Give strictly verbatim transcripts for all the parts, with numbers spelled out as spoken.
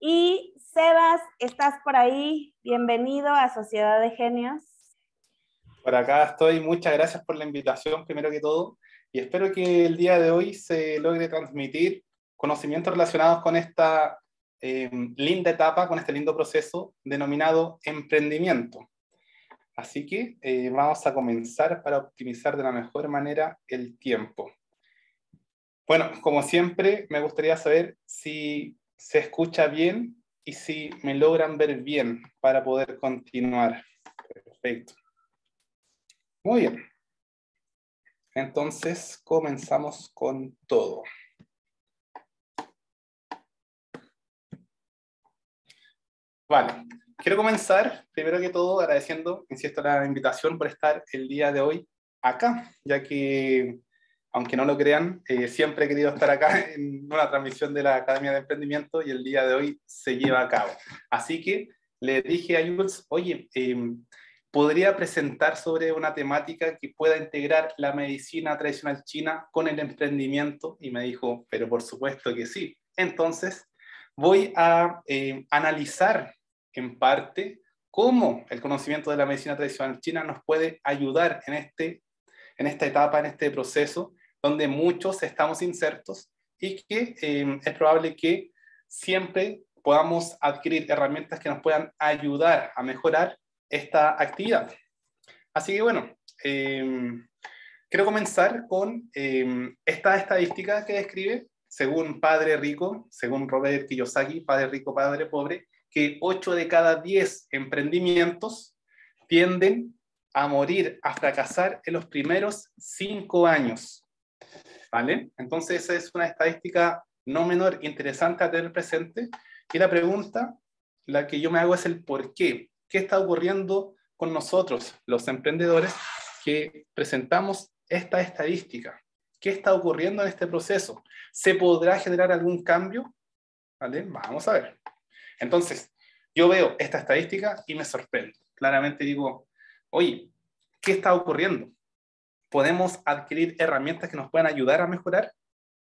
Y Sebas, ¿estás por ahí? Bienvenido a Sociedad de Genios. Por acá estoy, muchas gracias por la invitación, primero que todo, y espero que el día de hoy se logre transmitir conocimientos relacionados con esta eh, linda etapa, con este lindo proceso denominado emprendimiento. Así que eh, vamos a comenzar para optimizar de la mejor manera el tiempo. Bueno, como siempre, me gustaría saber si se escucha bien y si me logran ver bien para poder continuar. Perfecto. Muy bien. Entonces, comenzamos con todo. Vale, quiero comenzar, primero que todo, agradeciendo, insisto, la invitación por estar el día de hoy acá, ya que, aunque no lo crean, eh, siempre he querido estar acá en una transmisión de la Academia de Emprendimiento y el día de hoy se lleva a cabo. Así que le dije a Jules, oye, eh, ¿podría presentar sobre una temática que pueda integrar la medicina tradicional china con el emprendimiento? Y me dijo, pero por supuesto que sí. Entonces, voy a eh, analizar en parte cómo el conocimiento de la medicina tradicional china nos puede ayudar en, este, en esta etapa, en este proceso, donde muchos estamos insertos y que eh, es probable que siempre podamos adquirir herramientas que nos puedan ayudar a mejorar esta actividad. Así que bueno, eh, quiero comenzar con eh, esta estadística que describe, según Padre Rico, según Robert Kiyosaki, Padre Rico, Padre Pobre, que ocho de cada diez emprendimientos tienden a morir, a fracasar en los primeros cinco años. ¿Vale? Entonces esa es una estadística no menor, interesante a tener presente. Y la pregunta, la que yo me hago es el por qué. ¿Qué está ocurriendo con nosotros, los emprendedores, que presentamos esta estadística? ¿Qué está ocurriendo en este proceso? ¿Se podrá generar algún cambio? ¿Vale? Vamos a ver. Entonces, yo veo esta estadística y me sorprendo. Claramente digo, oye, ¿qué está ocurriendo? ¿Podemos adquirir herramientas que nos puedan ayudar a mejorar?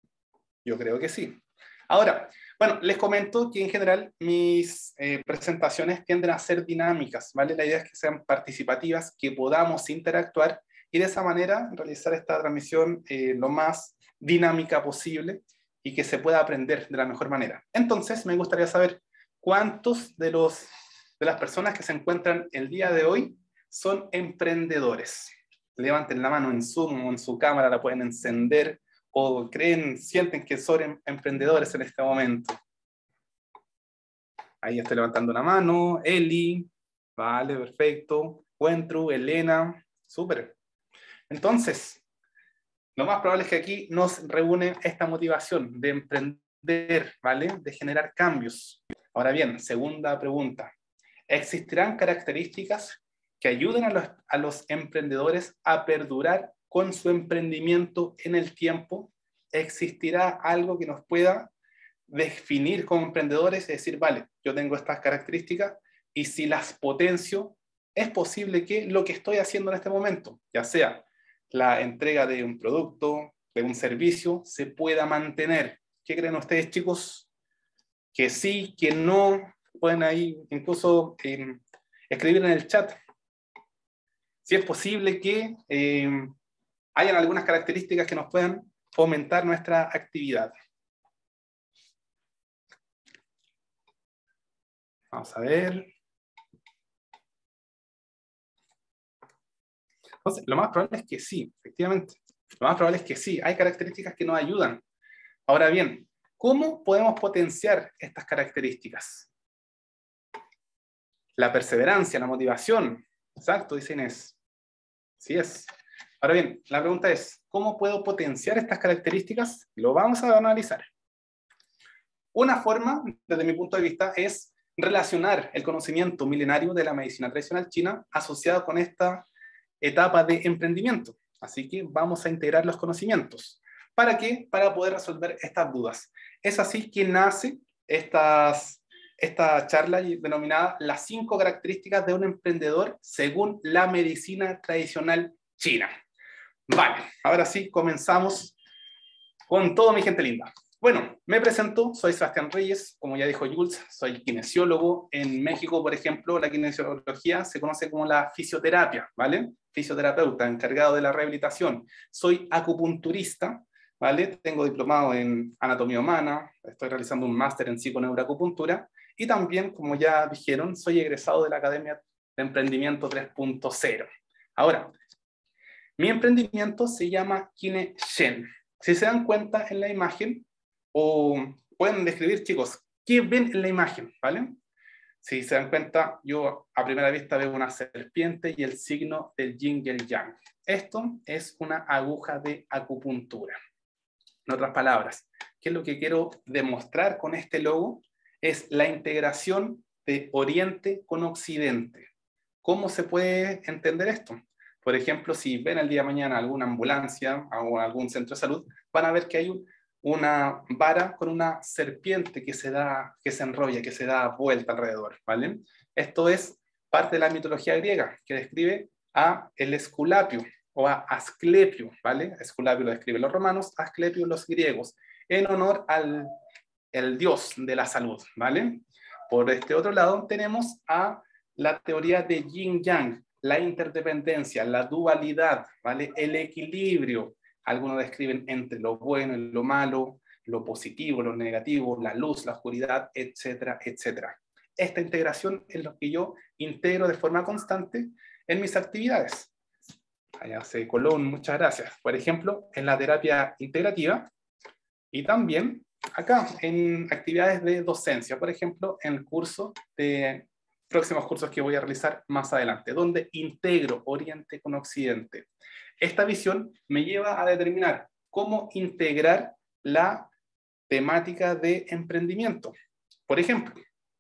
Yo creo que sí. Ahora, bueno, les comento que en general mis eh, presentaciones tienden a ser dinámicas, ¿vale? La idea es que sean participativas, que podamos interactuar y de esa manera realizar esta transmisión eh, lo más dinámica posible y que se pueda aprender de la mejor manera. Entonces, me gustaría saber cuántos de, los, de las personas que se encuentran el día de hoy son emprendedores. Levanten la mano en Zoom o en su cámara, la pueden encender, o creen, sienten que son emprendedores en este momento. Ahí estoy levantando una mano. Eli, vale, perfecto. Wentru, Elena, súper. Entonces, lo más probable es que aquí nos reúne esta motivación de emprender, ¿vale? De generar cambios. Ahora bien, segunda pregunta. ¿Existirán características que ayuden a los, a los emprendedores a perdurar con su emprendimiento en el tiempo? ¿Existirá algo que nos pueda definir como emprendedores? Es decir, vale, yo tengo estas características y si las potencio, es posible que lo que estoy haciendo en este momento, ya sea la entrega de un producto, de un servicio, se pueda mantener. ¿Qué creen ustedes, chicos? Que sí, que no. Pueden ahí incluso eh, escribir en el chat si es posible que eh, hayan algunas características que nos puedan fomentar nuestra actividad. Vamos a ver. Entonces, lo más probable es que sí, efectivamente. Lo más probable es que sí. Hay características que nos ayudan. Ahora bien, ¿cómo podemos potenciar estas características? La perseverancia, la motivación. Exacto, dice Inés. Sí es. Ahora bien, la pregunta es, ¿cómo puedo potenciar estas características? Lo vamos a analizar. Una forma, desde mi punto de vista, es relacionar el conocimiento milenario de la medicina tradicional china asociado con esta etapa de emprendimiento. Así que vamos a integrar los conocimientos. ¿Para qué? Para poder resolver estas dudas. Es así que nace estas, esta charla denominada las cinco características de un emprendedor según la medicina tradicional china. Vale, ahora sí comenzamos con todo, mi gente linda. Bueno, me presento, soy Sebastián Reyes, como ya dijo Jules, soy kinesiólogo. En México, por ejemplo, la kinesiología se conoce como la fisioterapia, ¿vale? Fisioterapeuta, encargado de la rehabilitación. Soy acupunturista, ¿vale? Tengo diplomado en anatomía humana, estoy realizando un máster en psiconeuroacupuntura y también, como ya dijeron, soy egresado de la Academia de Emprendimiento tres punto cero. Ahora, mi emprendimiento se llama KineShen. Si se dan cuenta en la imagen, o pueden describir, chicos, ¿qué ven en la imagen? ¿Vale? Si se dan cuenta, yo a primera vista veo una serpiente y el signo del yin y el yang. Esto es una aguja de acupuntura. En otras palabras, ¿qué es lo que quiero demostrar con este logo? Es la integración de Oriente con Occidente. ¿Cómo se puede entender esto? Por ejemplo, si ven el día de mañana alguna ambulancia o algún centro de salud, van a ver que hay un, una vara con una serpiente que se, da, que se enrolla, que se da vuelta alrededor, ¿vale? Esto es parte de la mitología griega, que describe a el Esculapio o a Asclepio, ¿vale? Esculapio lo describen los romanos, Asclepio los griegos, en honor al el dios de la salud, ¿vale? Por este otro lado tenemos a la teoría de yin-yang, la interdependencia, la dualidad, ¿vale? El equilibrio. Algunos describen entre lo bueno y lo malo, lo positivo, lo negativo, la luz, la oscuridad, etcétera, etcétera. Esta integración es lo que yo integro de forma constante en mis actividades. Allá se Colón, muchas gracias. Por ejemplo, en la terapia integrativa y también acá en actividades de docencia, por ejemplo, en el curso de próximos cursos que voy a realizar más adelante, donde integro Oriente con Occidente. Esta visión me lleva a determinar cómo integrar la temática de emprendimiento. Por ejemplo,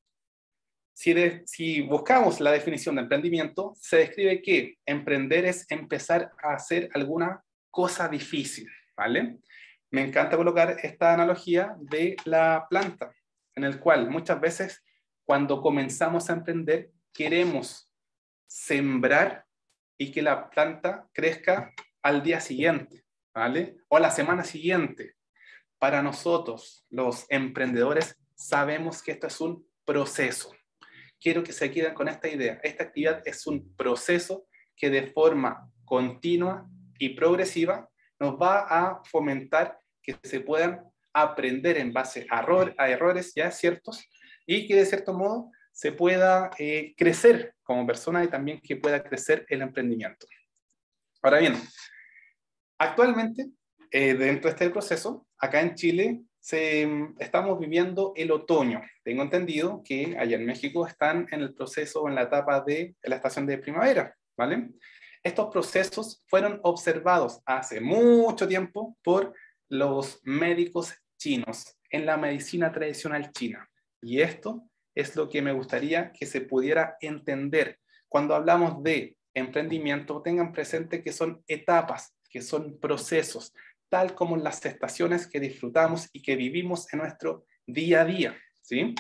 si, de, si buscamos la definición de emprendimiento, se describe que emprender es empezar a hacer alguna cosa difícil, ¿vale? Me encanta colocar esta analogía de la planta, en el cual muchas veces cuando comenzamos a emprender queremos sembrar y que la planta crezca al día siguiente, ¿vale? O a la semana siguiente. Para nosotros, los emprendedores, sabemos que esto es un proceso. Quiero que se queden con esta idea. Esta actividad es un proceso que de forma continua y progresiva nos va a fomentar que se puedan aprender en base a, error, a errores ya ciertos y que de cierto modo se pueda eh, crecer como persona y también que pueda crecer el emprendimiento. Ahora bien, actualmente, eh, dentro de este proceso, acá en Chile, se, estamos viviendo el otoño. Tengo entendido que allá en México están en el proceso, en la etapa de la estación de primavera, ¿vale? Estos procesos fueron observados hace mucho tiempo por los médicos chinos en la medicina tradicional china. Y esto es lo que me gustaría que se pudiera entender. Cuando hablamos de emprendimiento, tengan presente que son etapas, que son procesos, tal como las estaciones que disfrutamos y que vivimos en nuestro día a día, ¿sí?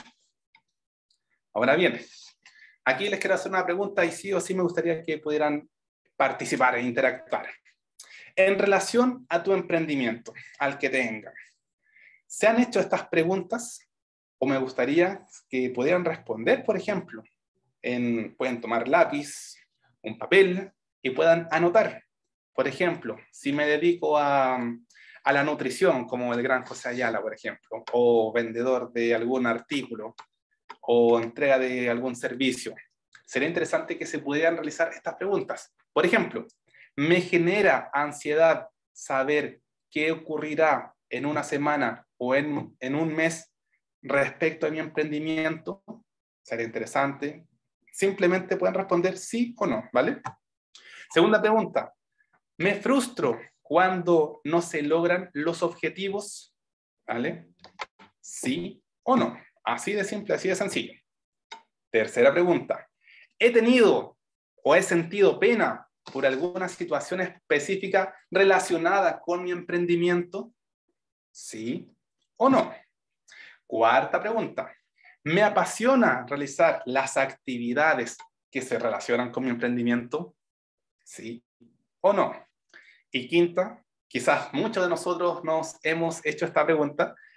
Ahora bien, aquí les quiero hacer una pregunta y sí o sí me gustaría que pudieran participar e interactuar. En relación a tu emprendimiento, al que tengan, ¿se han hecho estas preguntas? O me gustaría que pudieran responder, por ejemplo, en, pueden tomar lápiz, un papel y puedan anotar. Por ejemplo, si me dedico a, a la nutrición, como el gran José Ayala, por ejemplo, o vendedor de algún artículo, o entrega de algún servicio, sería interesante que se pudieran realizar estas preguntas. Por ejemplo, ¿me genera ansiedad saber qué ocurrirá en una semana o en, en un mes respecto a mi emprendimiento? Sería interesante. Simplemente pueden responder sí o no, ¿vale? Segunda pregunta. ¿Me frustro cuando no se logran los objetivos? ¿Vale? Sí o no. Así de simple, así de sencillo. Tercera pregunta. ¿He tenido o he sentido pena por alguna situación específica relacionada con mi emprendimiento? ¿Sí o no? Cuarta pregunta. ¿Me apasiona realizar las actividades que se relacionan con mi emprendimiento? ¿Sí o no? Y quinta, quizás muchos de nosotros nos hemos hecho esta pregunta,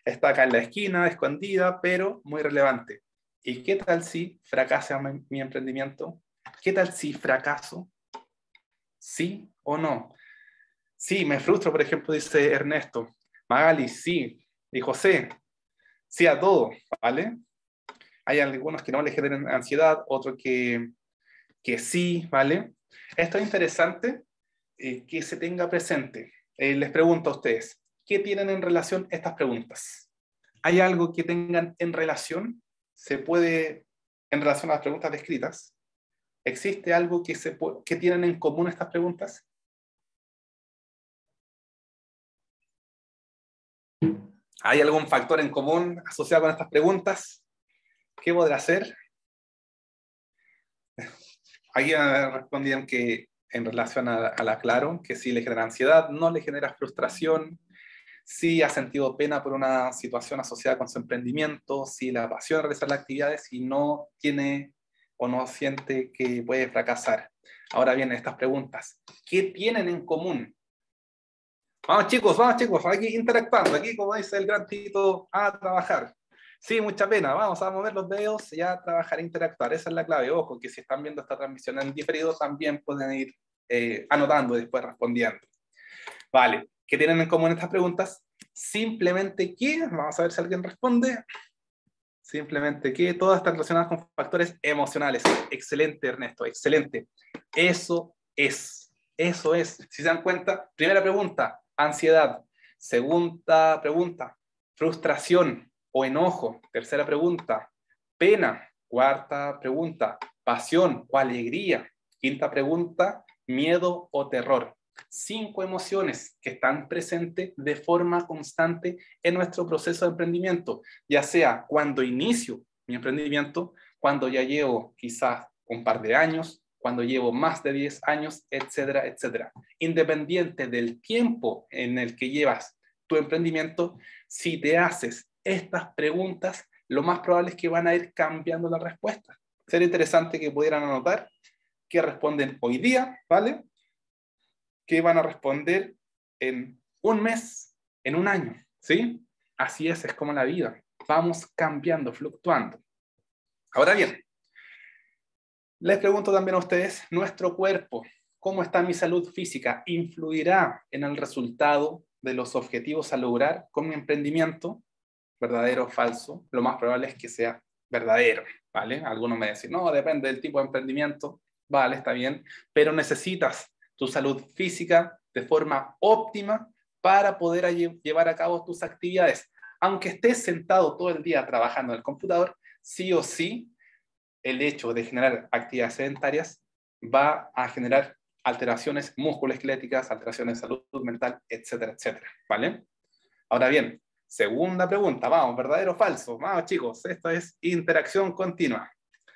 Está acá en la esquina, escondida, pero muy relevante. ¿Y qué tal si fracasa mi, mi emprendimiento? ¿Qué tal si fracaso? ¿Sí o no? Sí, me frustro, por ejemplo, dice Ernesto. Magali, sí. Y José, sí a todo, ¿vale? Hay algunos que no les generan ansiedad, otros que, que sí, ¿vale? Esto es interesante eh, que se tenga presente. Eh, les pregunto a ustedes, ¿qué tienen en relación estas preguntas? ¿Hay algo que tengan en relación? ¿Se puede, en relación a las preguntas descritas? ¿Existe algo que, se que tienen en común estas preguntas? ¿Hay algún factor en común asociado con estas preguntas? ¿Qué podrá ser? Aquí respondían que en relación a, a la Claro, que sí le genera ansiedad, no le genera frustración, sí ha sentido pena por una situación asociada con su emprendimiento, sí le apasiona realizar las actividades y no tiene o no siente que puede fracasar. Ahora vienen estas preguntas. ¿Qué tienen en común? Vamos chicos, vamos chicos, aquí interactuando, aquí como dice el gran Tito, a trabajar. Sí, mucha pena, vamos a mover los dedos y a trabajar, interactuar, esa es la clave. Ojo, que si están viendo esta transmisión en diferido, también pueden ir eh, anotando y después respondiendo. Vale, ¿qué tienen en común estas preguntas? Simplemente que, vamos a ver si alguien responde, simplemente que todas están relacionadas con factores emocionales. Excelente, Ernesto, excelente. Eso es, eso es. Si se dan cuenta, primera pregunta, ansiedad. Segunda pregunta, frustración o enojo. Tercera pregunta, pena. Cuarta pregunta, pasión o alegría. Quinta pregunta, miedo o terror. Cinco emociones que están presentes de forma constante en nuestro proceso de emprendimiento, ya sea cuando inicio mi emprendimiento, cuando ya llevo quizás un par de años, cuando llevo más de diez años, etcétera, etcétera. Independiente del tiempo en el que llevas tu emprendimiento, si te haces estas preguntas, lo más probable es que van a ir cambiando la respuesta. Sería interesante que pudieran anotar qué responden hoy día, ¿vale? ¿Qué van a responder en un mes, en un año? ¿Sí? Así es, es como la vida. Vamos cambiando, fluctuando. Ahora bien, les pregunto también a ustedes, ¿nuestro cuerpo, cómo está mi salud física, influirá en el resultado de los objetivos a lograr con mi emprendimiento? ¿Verdadero o falso? Lo más probable es que sea verdadero, ¿vale? Algunos me dicen, no, depende del tipo de emprendimiento. Vale, está bien, pero necesitas tu salud física de forma óptima para poder llevar a cabo tus actividades. Aunque estés sentado todo el día trabajando en el computador, sí o sí, el hecho de generar actividades sedentarias va a generar alteraciones musculoesqueléticas, alteraciones de salud mental, etcétera, etcétera, ¿vale? Ahora bien, segunda pregunta, vamos, ¿verdadero o falso? Vamos chicos, esto es interacción continua.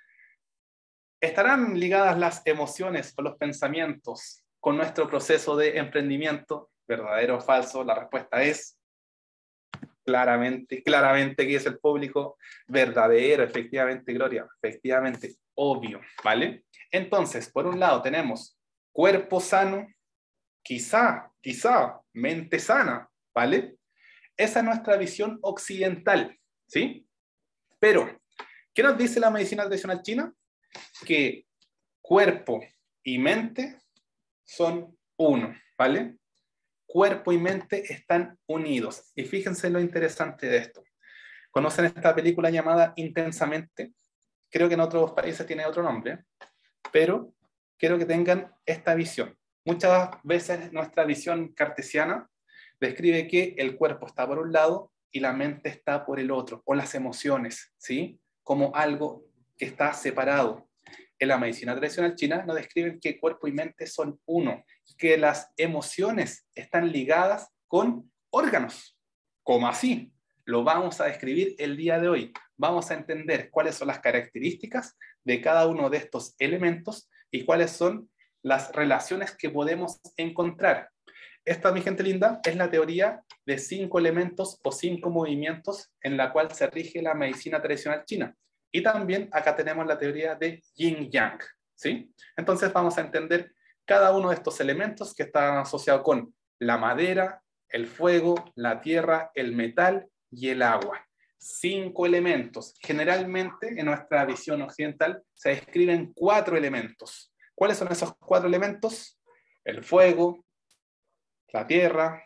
¿Estarán ligadas las emociones o los pensamientos con nuestro proceso de emprendimiento? ¿Verdadero o falso? La respuesta es claramente, claramente que es el público verdadero, efectivamente, Gloria, efectivamente, obvio, ¿vale? Entonces, por un lado tenemos cuerpo sano, quizá, quizá, mente sana, ¿vale? Esa es nuestra visión occidental, ¿sí? Pero, ¿qué nos dice la medicina tradicional china? Que cuerpo y mente son uno, ¿vale? Cuerpo y mente están unidos. Y fíjense lo interesante de esto. ¿Conocen esta película llamada Intensamente? Creo que en otros países tiene otro nombre, pero quiero que tengan esta visión. Muchas veces nuestra visión cartesiana describe que el cuerpo está por un lado y la mente está por el otro, o las emociones, ¿sí? Como algo que está separado. En la medicina tradicional china nos describen que cuerpo y mente son uno, y que las emociones están ligadas con órganos. ¿Cómo así? Lo vamos a describir el día de hoy. Vamos a entender cuáles son las características de cada uno de estos elementos y cuáles son las relaciones que podemos encontrar. Esta, mi gente linda, es la teoría de cinco elementos o cinco movimientos en la cual se rige la medicina tradicional china. Y también acá tenemos la teoría de Yin-Yang, ¿sí? Entonces vamos a entender cada uno de estos elementos que están asociados con la madera, el fuego, la tierra, el metal y el agua. Cinco elementos. Generalmente en nuestra visión occidental se describen cuatro elementos. ¿Cuáles son esos cuatro elementos? El fuego, la tierra,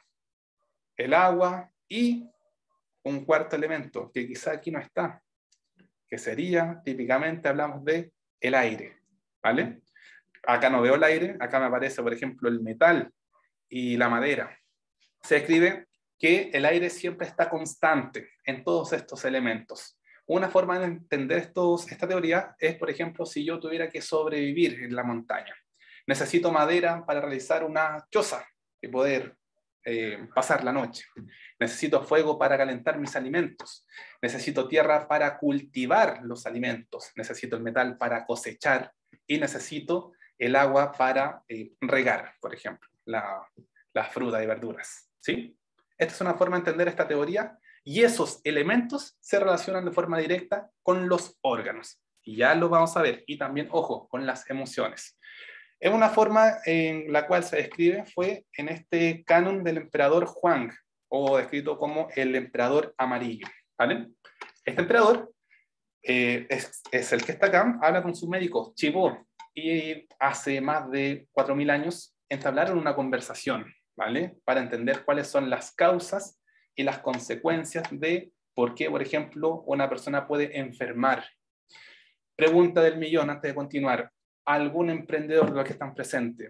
el agua y un cuarto elemento que quizá aquí no está, que sería, típicamente hablamos de el aire, ¿vale? Acá no veo el aire, acá me aparece, por ejemplo, el metal y la madera. Se escribe que el aire siempre está constante en todos estos elementos. Una forma de entender estos, esta teoría es, por ejemplo, si yo tuviera que sobrevivir en la montaña. Necesito madera para realizar una choza y poder eh, pasar la noche. Necesito fuego para calentar mis alimentos. Necesito tierra para cultivar los alimentos. Necesito el metal para cosechar. Y necesito el agua para eh, regar, por ejemplo, la, las frutas y verduras. ¿Sí? Esta es una forma de entender esta teoría. Y esos elementos se relacionan de forma directa con los órganos. Y ya lo vamos a ver. Y también, ojo, con las emociones. Es una forma en la cual se describe fue en este canon del emperador Huang, o descrito como el emperador amarillo, ¿vale? Este emperador eh, es, es el que está acá, habla con su médico Chibo, y hace más de cuatro mil años entablaron una conversación, ¿vale? Para entender cuáles son las causas y las consecuencias de por qué, por ejemplo, una persona puede enfermar. Pregunta del millón antes de continuar. ¿Algún emprendedor de los que están presentes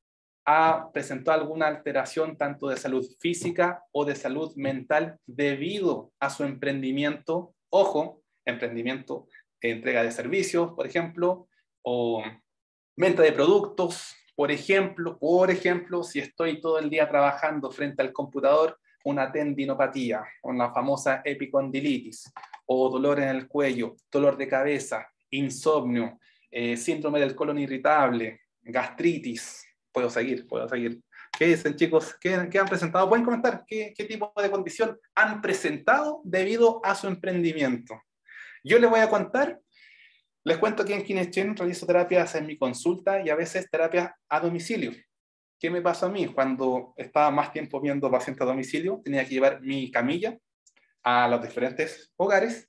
ha presentado alguna alteración tanto de salud física o de salud mental debido a su emprendimiento? Ojo, emprendimiento de entrega de servicios, por ejemplo, o venta de productos, por ejemplo, por ejemplo, si estoy todo el día trabajando frente al computador, una tendinopatía, o la famosa epicondilitis, o dolor en el cuello, dolor de cabeza, insomnio, eh, síndrome del colon irritable, gastritis. Puedo seguir, puedo seguir. ¿Qué dicen, chicos? ¿Qué, qué han presentado? ¿Pueden comentar qué, qué tipo de condición han presentado debido a su emprendimiento? Yo les voy a contar, les cuento que en Kinechen realizo terapias en mi consulta y a veces terapias a domicilio. ¿Qué me pasó a mí? Cuando estaba más tiempo viendo pacientes a domicilio, tenía que llevar mi camilla a los diferentes hogares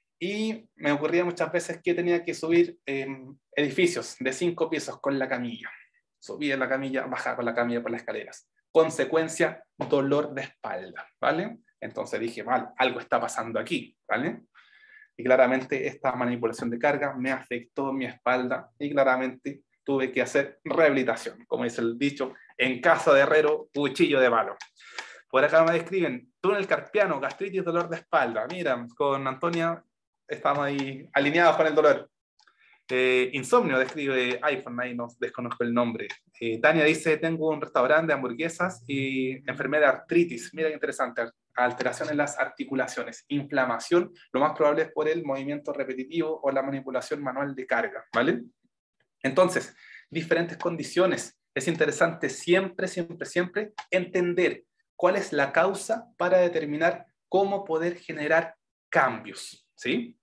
y me ocurría muchas veces que tenía que subir eh, edificios de cinco pisos con la camilla. Subía la camilla, bajaba con la camilla por las escaleras. Consecuencia, dolor de espalda, ¿vale? Entonces dije, vale, algo está pasando aquí, ¿vale? Y claramente esta manipulación de carga me afectó mi espalda y claramente tuve que hacer rehabilitación. Como dice el dicho, en casa de herrero, cuchillo de palo. Por acá me describen túnel carpiano, gastritis, dolor de espalda. Mira, con Antonia estamos ahí alineados con el dolor. Eh, insomnio, describe iPhone, ahí no desconozco el nombre. Eh, Tania dice, tengo un restaurante de hamburguesas y enfermedad de artritis. Mira qué interesante, alteración en las articulaciones, inflamación, lo más probable es por el movimiento repetitivo o la manipulación manual de carga, ¿vale? Entonces, diferentes condiciones. Es interesante siempre, siempre, siempre entender cuál es la causa para determinar cómo poder generar cambios, ¿sí?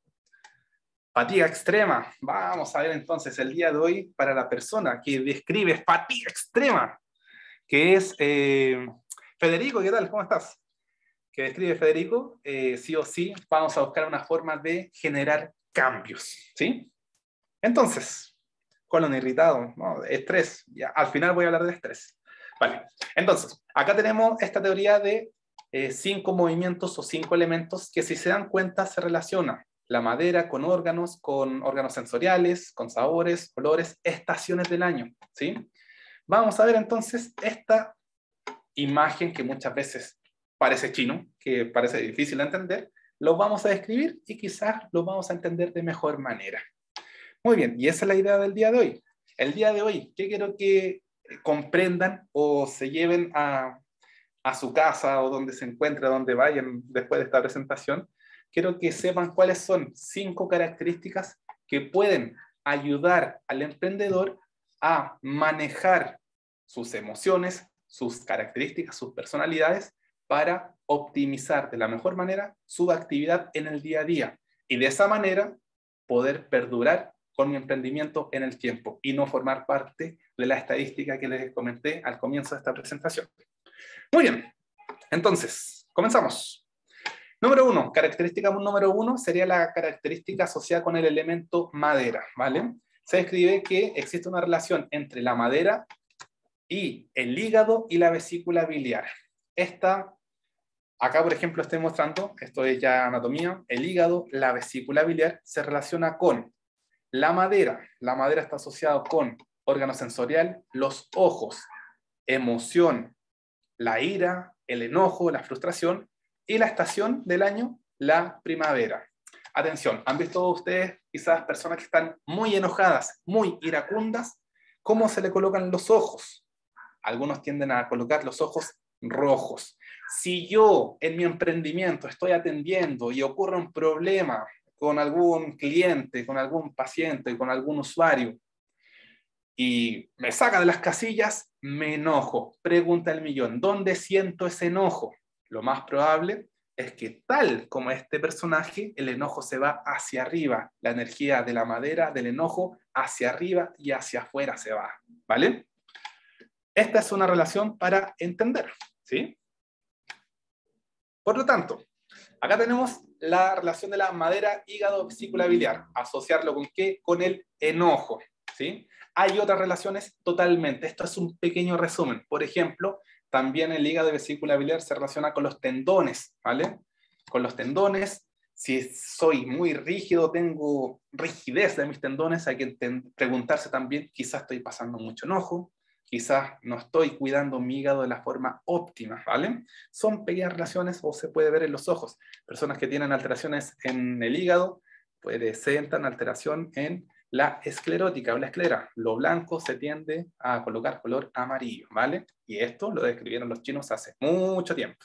Fatiga extrema. Vamos a ver entonces el día de hoy para la persona que describe fatiga extrema, que es eh, Federico. ¿Qué tal? ¿Cómo estás? Que describe Federico, eh, sí o sí vamos a buscar una forma de generar cambios, ¿sí? Entonces, colon irritado, ¿no? Estrés, ya, al final voy a hablar de estrés. Vale, entonces, acá tenemos esta teoría de eh, cinco movimientos o cinco elementos que si se dan cuenta se relacionan. La madera con órganos, con órganos sensoriales, con sabores, olores, estaciones del año, ¿sí? Vamos a ver entonces esta imagen que muchas veces parece chino, que parece difícil de entender, lo vamos a describir y quizás lo vamos a entender de mejor manera. Muy bien, y esa es la idea del día de hoy. El día de hoy, ¿qué quiero que comprendan o se lleven a, a su casa o donde se encuentre, donde vayan después de esta presentación? Quiero que sepan cuáles son cinco características que pueden ayudar al emprendedor a manejar sus emociones, sus características, sus personalidades, para optimizar de la mejor manera su actividad en el día a día. Y de esa manera poder perdurar con mi emprendimiento en el tiempo y no formar parte de la estadística que les comenté al comienzo de esta presentación. Muy bien, entonces, comenzamos. Número uno, característica número uno sería la característica asociada con el elemento madera, ¿vale? Se describe que existe una relación entre la madera y el hígado y la vesícula biliar. Esta, acá por ejemplo estoy mostrando, esto es ya anatomía, el hígado, la vesícula biliar se relaciona con la madera. La madera está asociada con órgano sensorial, los ojos, emoción, la ira, el enojo, la frustración, y la estación del año, la primavera. Atención, ¿han visto ustedes quizás personas que están muy enojadas, muy iracundas? ¿Cómo se le colocan los ojos? Algunos tienden a colocar los ojos rojos. Si yo en mi emprendimiento estoy atendiendo y ocurre un problema con algún cliente, con algún paciente, con algún usuario, y me saca de las casillas, me enojo. Pregunta el millón, ¿dónde siento ese enojo? Lo más probable es que tal como este personaje, el enojo se va hacia arriba. La energía de la madera, del enojo, hacia arriba y hacia afuera se va, ¿vale? Esta es una relación para entender, ¿sí? Por lo tanto, acá tenemos la relación de la madera, hígado, vesícula biliar. ¿Asociarlo con qué? Con el enojo, ¿sí? Hay otras relaciones totalmente. Esto es un pequeño resumen. Por ejemplo, también el hígado y vesícula biliar se relaciona con los tendones, ¿vale? Con los tendones, si soy muy rígido, tengo rigidez de mis tendones, hay que preguntarse también, quizás estoy pasando mucho enojo, quizás no estoy cuidando mi hígado de la forma óptima, ¿vale? Son pequeñas relaciones o se puede ver en los ojos. Personas que tienen alteraciones en el hígado presentan alteración en la esclerótica o la esclera. Lo blanco se tiende a colocar color amarillo, ¿vale? Y esto lo describieron los chinos hace mucho tiempo.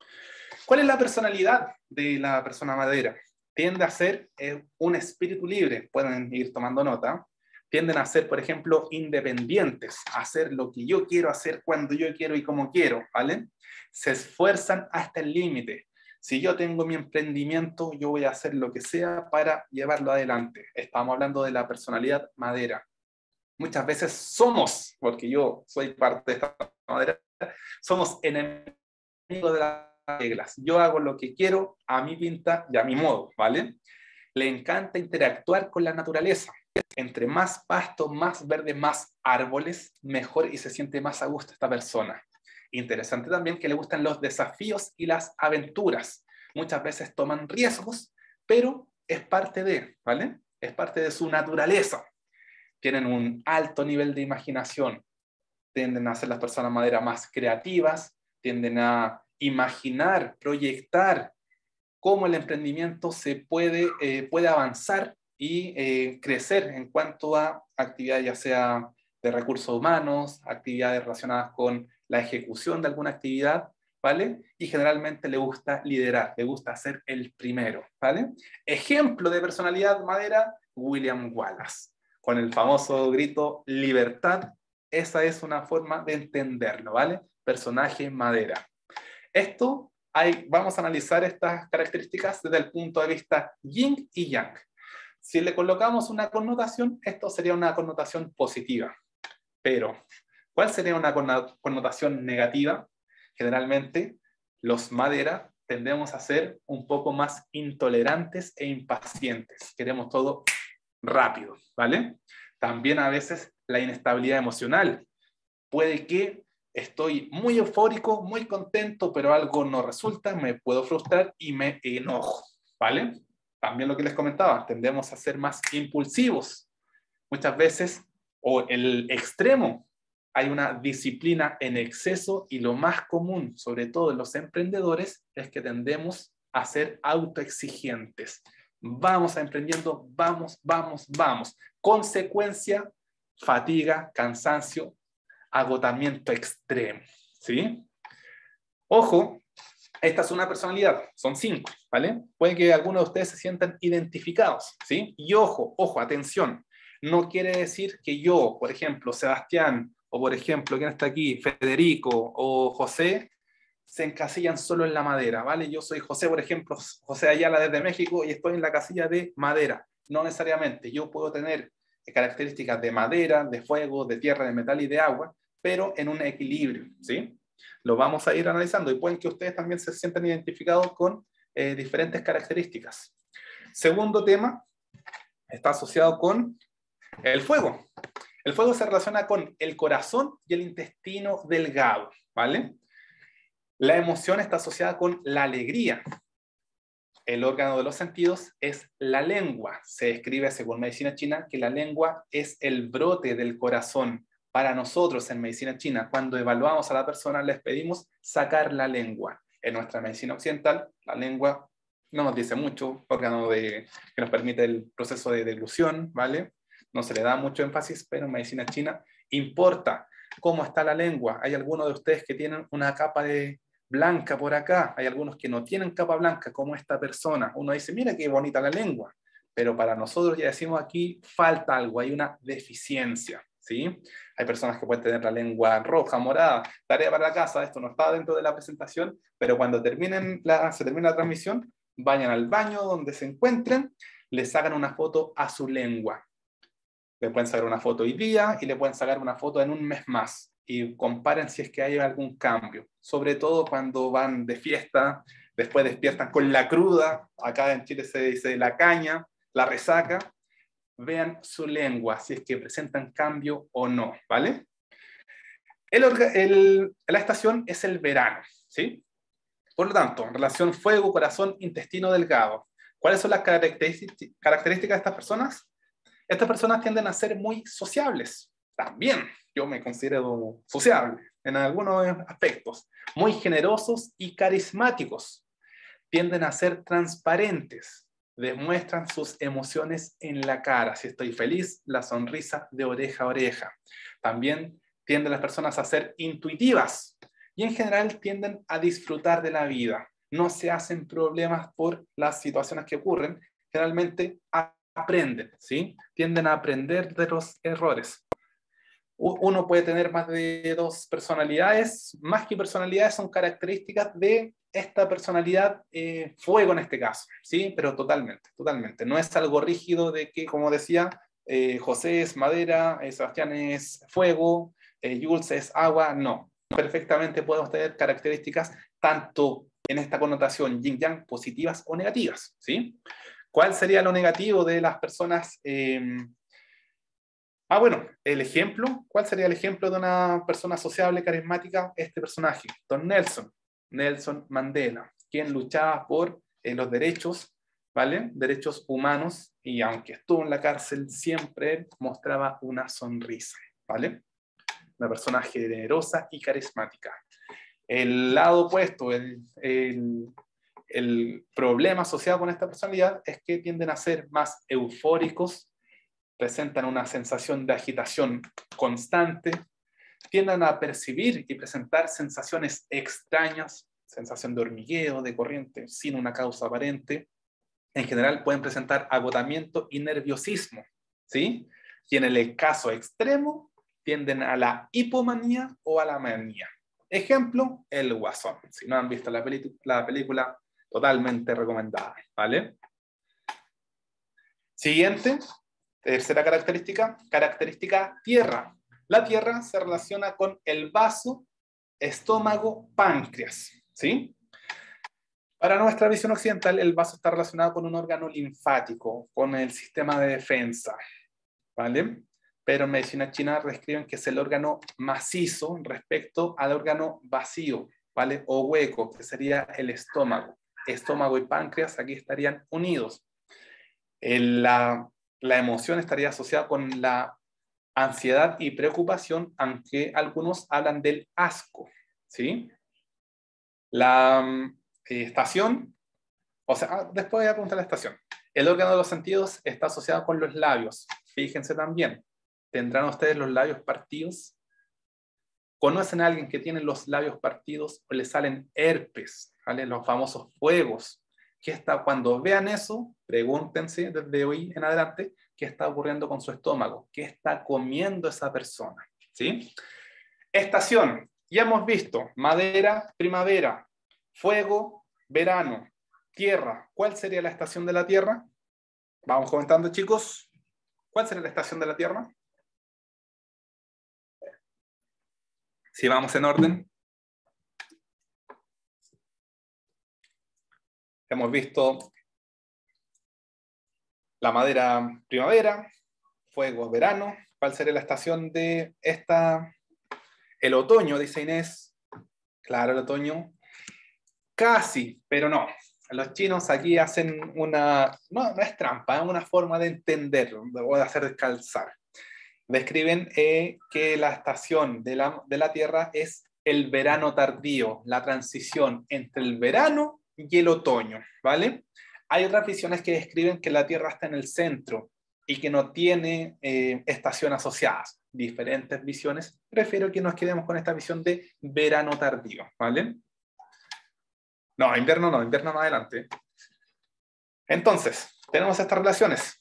¿Cuál es la personalidad de la persona madera? Tiende a ser eh, un espíritu libre, pueden ir tomando nota. Tienden a ser, por ejemplo, independientes, a hacer lo que yo quiero hacer cuando yo quiero y como quiero, ¿vale? Se esfuerzan hasta el límite. Si yo tengo mi emprendimiento, yo voy a hacer lo que sea para llevarlo adelante. Estamos hablando de la personalidad madera. Muchas veces somos, porque yo soy parte de esta madera, somos enemigos de las reglas. Yo hago lo que quiero, a mi pinta y a mi modo, ¿vale? Le encanta interactuar con la naturaleza. Entre más pasto, más verde, más árboles, mejor y se siente más a gusto esta persona. Interesante también que le gustan los desafíos y las aventuras. Muchas veces toman riesgos, pero es parte de, ¿vale? Es parte de su naturaleza. Tienen un alto nivel de imaginación. Tienden a ser las personas madera más creativas, tienden a imaginar, proyectar cómo el emprendimiento se puede, eh, puede avanzar y eh, crecer en cuanto a actividades ya sea de recursos humanos, actividades relacionadas con la ejecución de alguna actividad, ¿vale? Y generalmente le gusta liderar, le gusta ser el primero, ¿vale? Ejemplo de personalidad madera, William Wallace, con el famoso grito libertad. Esa es una forma de entenderlo, ¿vale? Personaje madera. Esto, hay, vamos a analizar estas características desde el punto de vista yin y yang. Si le colocamos una connotación, esto sería una connotación positiva. Pero, ¿cuál sería una connotación negativa? Generalmente, los madera tendemos a ser un poco más intolerantes e impacientes. Queremos todo rápido, ¿vale? También a veces la inestabilidad emocional. Puede que estoy muy eufórico, muy contento, pero algo no resulta, me puedo frustrar y me enojo, ¿vale? También lo que les comentaba, tendemos a ser más impulsivos. Muchas veces, o el extremo, hay una disciplina en exceso y lo más común, sobre todo en los emprendedores, es que tendemos a ser autoexigentes. Vamos a emprendiendo, vamos, vamos, vamos. Consecuencia, fatiga, cansancio, agotamiento extremo, ¿sí? Ojo, esta es una personalidad, son cinco, ¿vale? Puede que algunos de ustedes se sientan identificados, ¿sí? Y ojo, ojo, atención, no quiere decir que yo, por ejemplo, Sebastián, o por ejemplo, ¿quién está aquí? Federico o José, se encasillan solo en la madera, ¿vale? Yo soy José, por ejemplo, José Ayala desde México y estoy en la casilla de madera. No necesariamente, yo puedo tener características de madera, de fuego, de tierra, de metal y de agua, pero en un equilibrio, ¿sí? Lo vamos a ir analizando y pueden que ustedes también se sientan identificados con eh, diferentes características. Segundo tema, está asociado con el fuego. El fuego se relaciona con el corazón y el intestino delgado, ¿vale? La emoción está asociada con la alegría. El órgano de los sentidos es la lengua. Se describe, según medicina china, que la lengua es el brote del corazón. Para nosotros, en medicina china, cuando evaluamos a la persona, les pedimos sacar la lengua. En nuestra medicina occidental, la lengua no nos dice mucho, órgano de, que nos permite el proceso de deglución, ¿vale? No se le da mucho énfasis, pero en medicina china importa cómo está la lengua. Hay algunos de ustedes que tienen una capa de blanca por acá, hay algunos que no tienen capa blanca, como esta persona. Uno dice, mira qué bonita la lengua, pero para nosotros ya decimos aquí, falta algo, hay una deficiencia, ¿sí? Hay personas que pueden tener la lengua roja, morada. Tarea para la casa, esto no está dentro de la presentación, pero cuando terminen la, se termine la transmisión, vayan al baño donde se encuentren, le sacan una foto a su lengua. Le pueden sacar una foto hoy día y le pueden sacar una foto en un mes más y comparen si es que hay algún cambio. Sobre todo cuando van de fiesta, después despiertan con la cruda, acá en Chile se dice la caña, la resaca, vean su lengua, si es que presentan cambio o no, ¿vale? El, el, la estación es el verano, ¿sí? Por lo tanto, en relación fuego, corazón, intestino delgado. ¿Cuáles son las características de estas personas? Estas personas tienden a ser muy sociables. También yo me considero sociable en algunos aspectos. Muy generosos y carismáticos. Tienden a ser transparentes. Demuestran sus emociones en la cara. Si estoy feliz, la sonrisa de oreja a oreja. También tienden las personas a ser intuitivas. Y en general tienden a disfrutar de la vida. No se hacen problemas por las situaciones que ocurren. Generalmente aprenden, ¿sí? Tienden a aprender de los errores. Uno puede tener más de dos personalidades. Más que personalidades, son características de esta personalidad, eh, fuego en este caso, ¿sí? Pero totalmente, totalmente. No es algo rígido de que, como decía, eh, José es madera, eh, Sebastián es fuego, eh, Jules es agua. No. Perfectamente podemos tener características tanto en esta connotación yin-yang positivas o negativas, ¿sí? ¿Cuál sería lo negativo de las personas? Eh... Ah, bueno, el ejemplo. ¿Cuál sería el ejemplo de una persona sociable, carismática? Este personaje, Don Nelson, Nelson Mandela, quien luchaba por eh, los derechos, ¿vale? Derechos humanos, y aunque estuvo en la cárcel, siempre mostraba una sonrisa, ¿vale? Una persona generosa y carismática. El lado opuesto, el, el, el problema asociado con esta personalidad es que tienden a ser más eufóricos, presentan una sensación de agitación constante, tienden a percibir y presentar sensaciones extrañas, sensación de hormigueo, de corriente, sin una causa aparente. En general pueden presentar agotamiento y nerviosismo, ¿sí? Y en el caso extremo, tienden a la hipomanía o a la manía. Ejemplo, El Guasón. Si no han visto la, la película, totalmente recomendada, ¿vale? Siguiente, tercera característica, característica tierra. La tierra se relaciona con el vaso, estómago, páncreas, ¿sí? Para nuestra visión occidental, el vaso está relacionado con un órgano linfático, con el sistema de defensa, ¿vale? Pero en medicina china describen que es el órgano macizo respecto al órgano vacío, ¿vale? O hueco, que sería el estómago. Estómago y páncreas aquí estarían unidos. El, la, la emoción estaría asociada con la ansiedad y preocupación, aunque algunos hablan del asco, ¿sí? La eh, estación, o sea, después voy a preguntar la estación. El órgano de los sentidos está asociado con los labios. Fíjense también, ¿tendrán ustedes los labios partidos? ¿Conocen a alguien que tiene los labios partidos o le salen herpes, ¿vale? Los famosos fuegos? ¿Qué está, cuando vean eso, pregúntense desde hoy en adelante qué está ocurriendo con su estómago, qué está comiendo esa persona, ¿sí? Estación, ya hemos visto, madera, primavera, fuego, verano, tierra. ¿Cuál sería la estación de la Tierra? Vamos comentando, chicos. ¿Cuál sería la estación de la Tierra? Si vamos en orden. hemos visto la madera primavera, fuego verano. ¿Cuál sería la estación de esta? El otoño, dice Inés. Claro, el otoño. Casi, pero no. Los chinos aquí hacen una, no, no es trampa, es una forma de entender o de hacer descalzar. Describen eh, que la estación de la, de la Tierra es el verano tardío, la transición entre el verano y el otoño, ¿vale? Hay otras visiones que describen que la Tierra está en el centro y que no tiene eh, estaciones asociadas. Diferentes visiones. Prefiero que nos quedemos con esta visión de verano tardío, ¿vale? No, invierno no, invierno más adelante. Entonces, tenemos estas relaciones.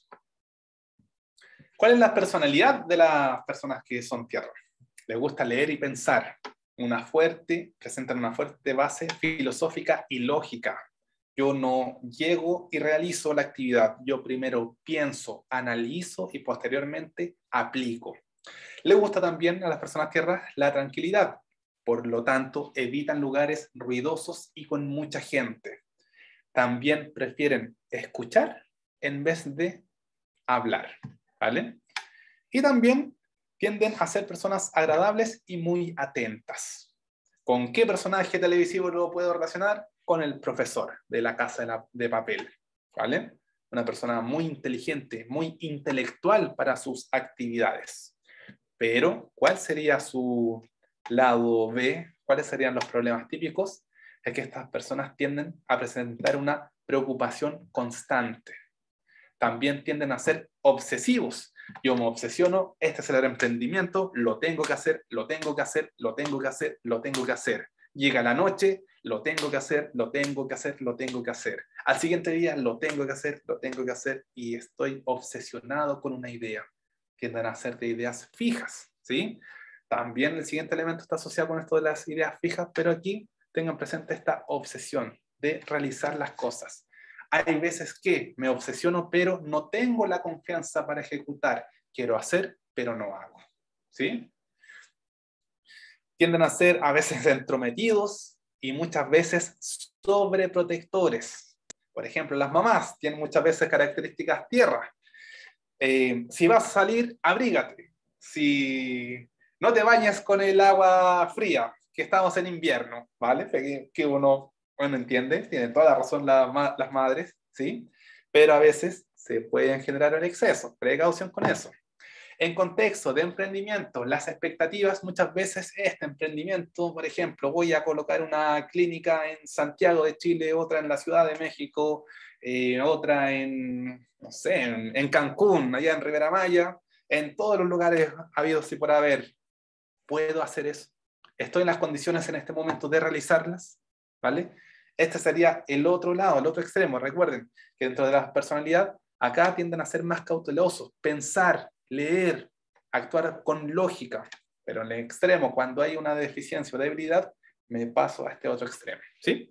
¿Cuál es la personalidad de las personas que son tierra? Les gusta leer y pensar. Una fuerte, presentan una fuerte base filosófica y lógica. Yo no llego y realizo la actividad. Yo primero pienso, analizo y posteriormente aplico. Le gusta también a las personas tierra la tranquilidad. Por lo tanto, evitan lugares ruidosos y con mucha gente. También prefieren escuchar en vez de hablar, ¿vale? Y también tienden a ser personas agradables y muy atentas. ¿Con qué personaje televisivo lo puedo relacionar? Con el profesor de La Casa de, la, de Papel, ¿vale? Una persona muy inteligente, muy intelectual para sus actividades. Pero, ¿cuál sería su lado B? ¿Cuáles serían los problemas típicos? Es que estas personas tienden a presentar una preocupación constante. También tienden a ser obsesivos. Yo me obsesiono, este es el emprendimiento, lo tengo que hacer, lo tengo que hacer, lo tengo que hacer, lo tengo que hacer. Llega la noche, lo tengo que hacer, lo tengo que hacer, lo tengo que hacer. Al siguiente día, lo tengo que hacer, lo tengo que hacer y estoy obsesionado con una idea. Tienden a ser de ideas fijas, ¿sí? También el siguiente elemento está asociado con esto de las ideas fijas, pero aquí tengan presente esta obsesión de realizar las cosas. Hay veces que me obsesiono, pero no tengo la confianza para ejecutar. Quiero hacer, pero no hago, ¿sí? Tienden a ser a veces entrometidos y muchas veces sobreprotectores. Por ejemplo, las mamás tienen muchas veces características tierra. Eh, si vas a salir, abrígate. Si no te bañes con el agua fría, que estamos en invierno, ¿vale? Que, que uno, uno entiende, tienen toda la razón la, las madres, ¿sí? Pero a veces se pueden generar el exceso. Precaución con eso. En contexto de emprendimiento, las expectativas muchas veces este emprendimiento, por ejemplo, voy a colocar una clínica en Santiago de Chile, otra en la Ciudad de México, eh, otra en, no sé, en, en Cancún, allá en Rivera Maya, en todos los lugares habidos y por haber. ¿Puedo hacer eso? ¿Estoy en las condiciones en este momento de realizarlas? ¿Vale? Este sería el otro lado, el otro extremo. Recuerden que dentro de la personalidad, acá tienden a ser más cautelosos, pensar, leer, actuar con lógica, pero en el extremo, cuando hay una deficiencia o debilidad, me paso a este otro extremo, ¿sí?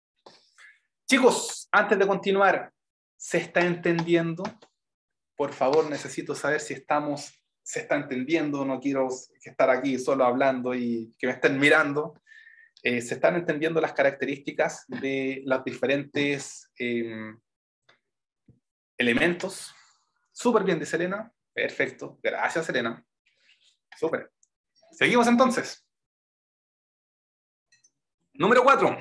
Chicos, antes de continuar, ¿se está entendiendo? Por favor, necesito saber si estamos, se está entendiendo, no quiero estar aquí solo hablando y que me estén mirando. Eh, ¿se están entendiendo las características de los diferentes eh, elementos? Súper bien, dice Elena. Perfecto. Gracias, Elena. Súper. Seguimos entonces. Número cuatro.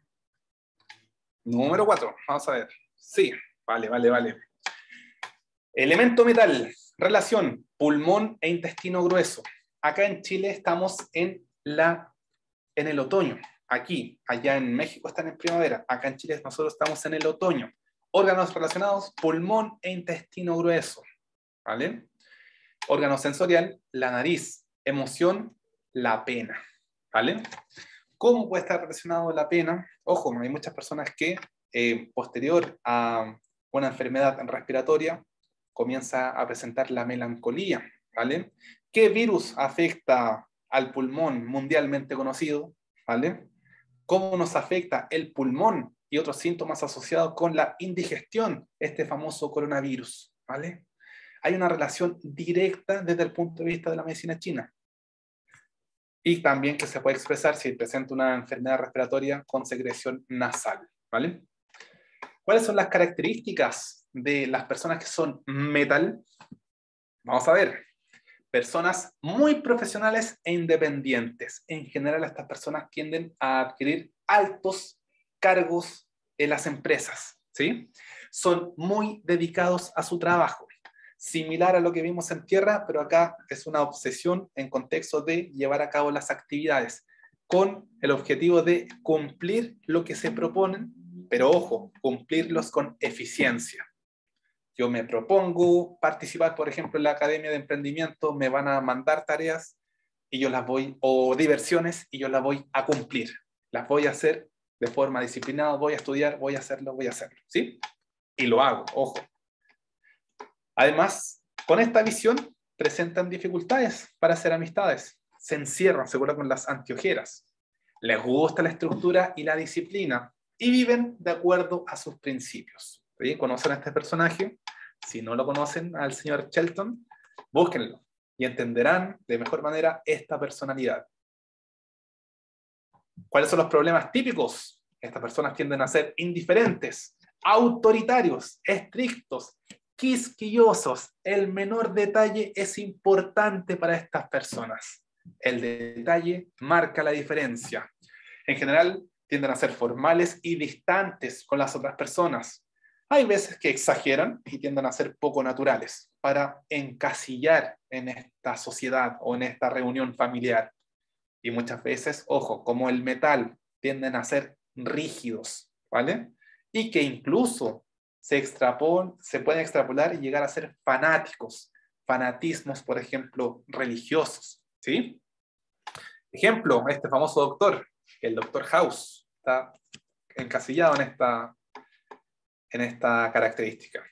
Número cuatro. Vamos a ver. Sí. Vale, vale, vale. Elemento metal. Relación pulmón e intestino grueso. Acá en Chile estamos en, la, en el otoño. Aquí, allá en México están en primavera. Acá en Chile nosotros estamos en el otoño. Órganos relacionados, pulmón e intestino grueso. ¿Vale? Órgano sensorial, la nariz. Emoción, la pena. ¿Vale? ¿Cómo puede estar relacionado la pena? Ojo, hay muchas personas que eh, posterior a una enfermedad respiratoria comienza a presentar la melancolía. ¿Vale? ¿Qué virus afecta al pulmón mundialmente conocido? ¿Vale? ¿Cómo nos afecta el pulmón y otros síntomas asociados con la indigestión? Este famoso coronavirus. ¿Vale? Hay una relación directa desde el punto de vista de la medicina china. Y también que se puede expresar si presenta una enfermedad respiratoria con secreción nasal, ¿vale? ¿Cuáles son las características de las personas que son metal? Vamos a ver. Personas muy profesionales e independientes. En general, estas personas tienden a adquirir altos cargos en las empresas, ¿sí? Son muy dedicados a su trabajo. Similar a lo que vimos en tierra, pero acá es una obsesión en contexto de llevar a cabo las actividades con el objetivo de cumplir lo que se proponen, pero ojo, cumplirlos con eficiencia. Yo me propongo participar, por ejemplo, en la Academia de Emprendimiento, me van a mandar tareas y yo las voy, o diversiones, y yo las voy a cumplir. Las voy a hacer de forma disciplinada, voy a estudiar, voy a hacerlo, voy a hacerlo, ¿sí? Y lo hago, ojo. Además, con esta visión presentan dificultades para hacer amistades. Se encierran, se acuerdan, con las antiojeras. Les gusta la estructura y la disciplina y viven de acuerdo a sus principios. ¿Sí? ¿Conocen a este personaje? Si no lo conocen, al señor Shelton, búsquenlo y entenderán de mejor manera esta personalidad. ¿Cuáles son los problemas típicos? Estas personas tienden a ser indiferentes, autoritarios, estrictos, quisquillosos. El menor detalle es importante para estas personas. El detalle marca la diferencia. En general, tienden a ser formales y distantes con las otras personas. Hay veces que exageran y tienden a ser poco naturales para encasillar en esta sociedad o en esta reunión familiar. Y muchas veces, ojo, como el metal, tienden a ser rígidos, ¿vale? Y que incluso se, extrapol, se pueden extrapolar y llegar a ser fanáticos, fanatismos, por ejemplo, religiosos, ¿sí? Ejemplo, este famoso doctor, el doctor House, está encasillado en esta, en esta característica.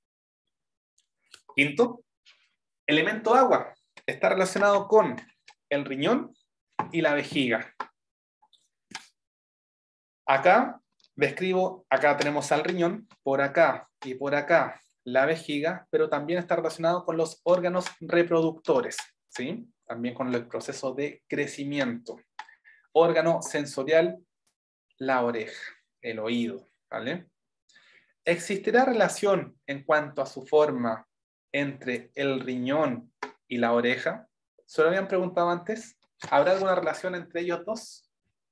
Quinto, elemento agua, está relacionado con el riñón y la vejiga. Acá describo, acá tenemos al riñón, por acá y por acá la vejiga, pero también está relacionado con los órganos reproductores, ¿sí? También con el proceso de crecimiento. Órgano sensorial, la oreja, el oído, ¿vale? ¿Existirá relación en cuanto a su forma entre el riñón y la oreja? ¿Se lo habían preguntado antes? ¿Habrá alguna relación entre ellos dos?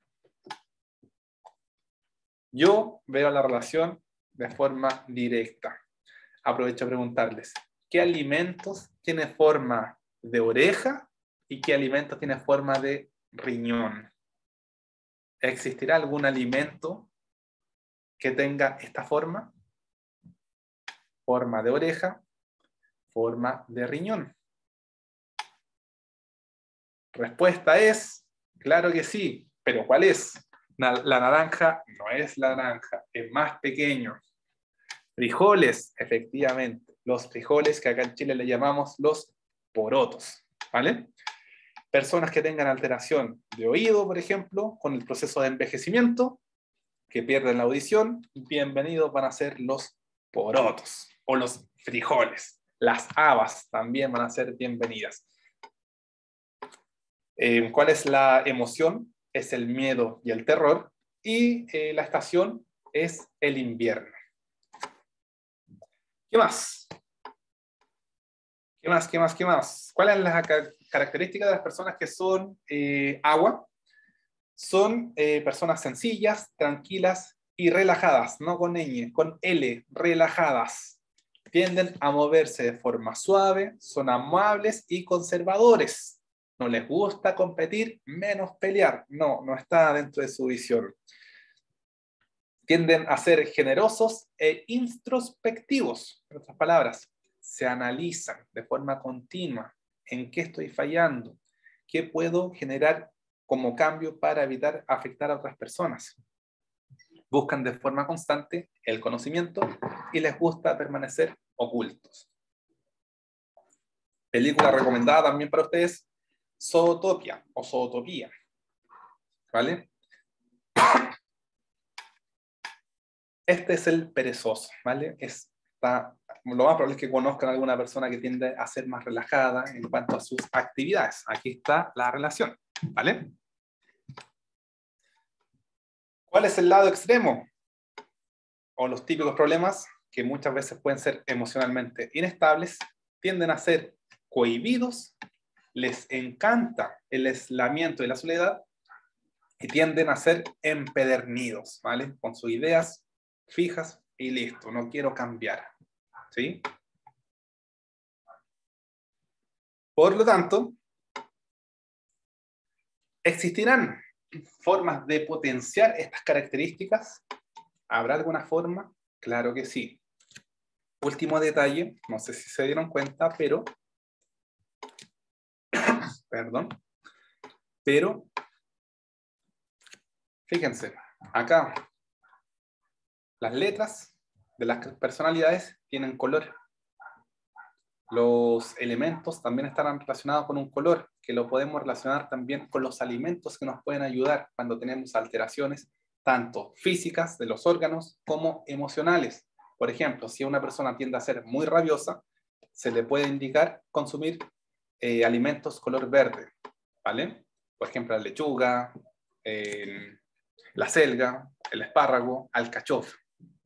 Yo veo la relación de forma directa. Aprovecho a preguntarles, ¿qué alimentos tiene forma de oreja y qué alimentos tiene forma de riñón? ¿Existirá algún alimento que tenga esta forma? Forma de oreja, forma de riñón. Respuesta es, claro que sí, pero ¿cuál es? La naranja no es la naranja, es más pequeño. Frijoles, efectivamente, los frijoles que acá en Chile le llamamos los porotos, ¿vale? Personas que tengan alteración de oído, por ejemplo, con el proceso de envejecimiento, que pierden la audición, bienvenidos van a ser los porotos o los frijoles. Las habas también van a ser bienvenidas. Eh, ¿Cuál es la emoción? Es el miedo y el terror. Y eh, la estación es el invierno. ¿Qué más? ¿Qué más? ¿Qué más? ¿Qué más? ¿Cuál es la característica de las personas que son eh, agua? Son eh, personas sencillas, tranquilas y relajadas, no con ñ, con L, relajadas. Tienden a moverse de forma suave, son amables y conservadores. No les gusta competir, menos pelear. No, no está dentro de su visión. Tienden a ser generosos e introspectivos. En otras palabras, se analizan de forma continua. ¿En qué estoy fallando? ¿Qué puedo generar como cambio para evitar afectar a otras personas? Buscan de forma constante el conocimiento y les gusta permanecer ocultos. Película recomendada también para ustedes, Zootopia o Zootopía, ¿vale? Este es el perezoso, ¿vale? Está, lo más probable es que conozcan a alguna persona que tiende a ser más relajada en cuanto a sus actividades. Aquí está la relación, ¿vale? ¿Cuál es el lado extremo? o los típicos problemas que muchas veces pueden ser emocionalmente inestables, tienden a ser cohibidos, les encanta el aislamiento y la soledad y tienden a ser empedernidos, ¿vale? Con sus ideas fijas y listo, no quiero cambiar, ¿sí? Por lo tanto, ¿existirán formas de potenciar estas características? ¿Habrá alguna forma? Claro que sí. Último detalle, no sé si se dieron cuenta, pero, perdón, pero, fíjense, acá, las letras de las personalidades tienen color. Los elementos también estarán relacionados con un color, que lo podemos relacionar también con los alimentos que nos pueden ayudar cuando tenemos alteraciones, tanto físicas de los órganos como emocionales. Por ejemplo, si una persona tiende a ser muy rabiosa, se le puede indicar consumir eh, alimentos color verde, ¿vale? Por ejemplo, la lechuga, eh, la selga, el espárrago, alcachofa.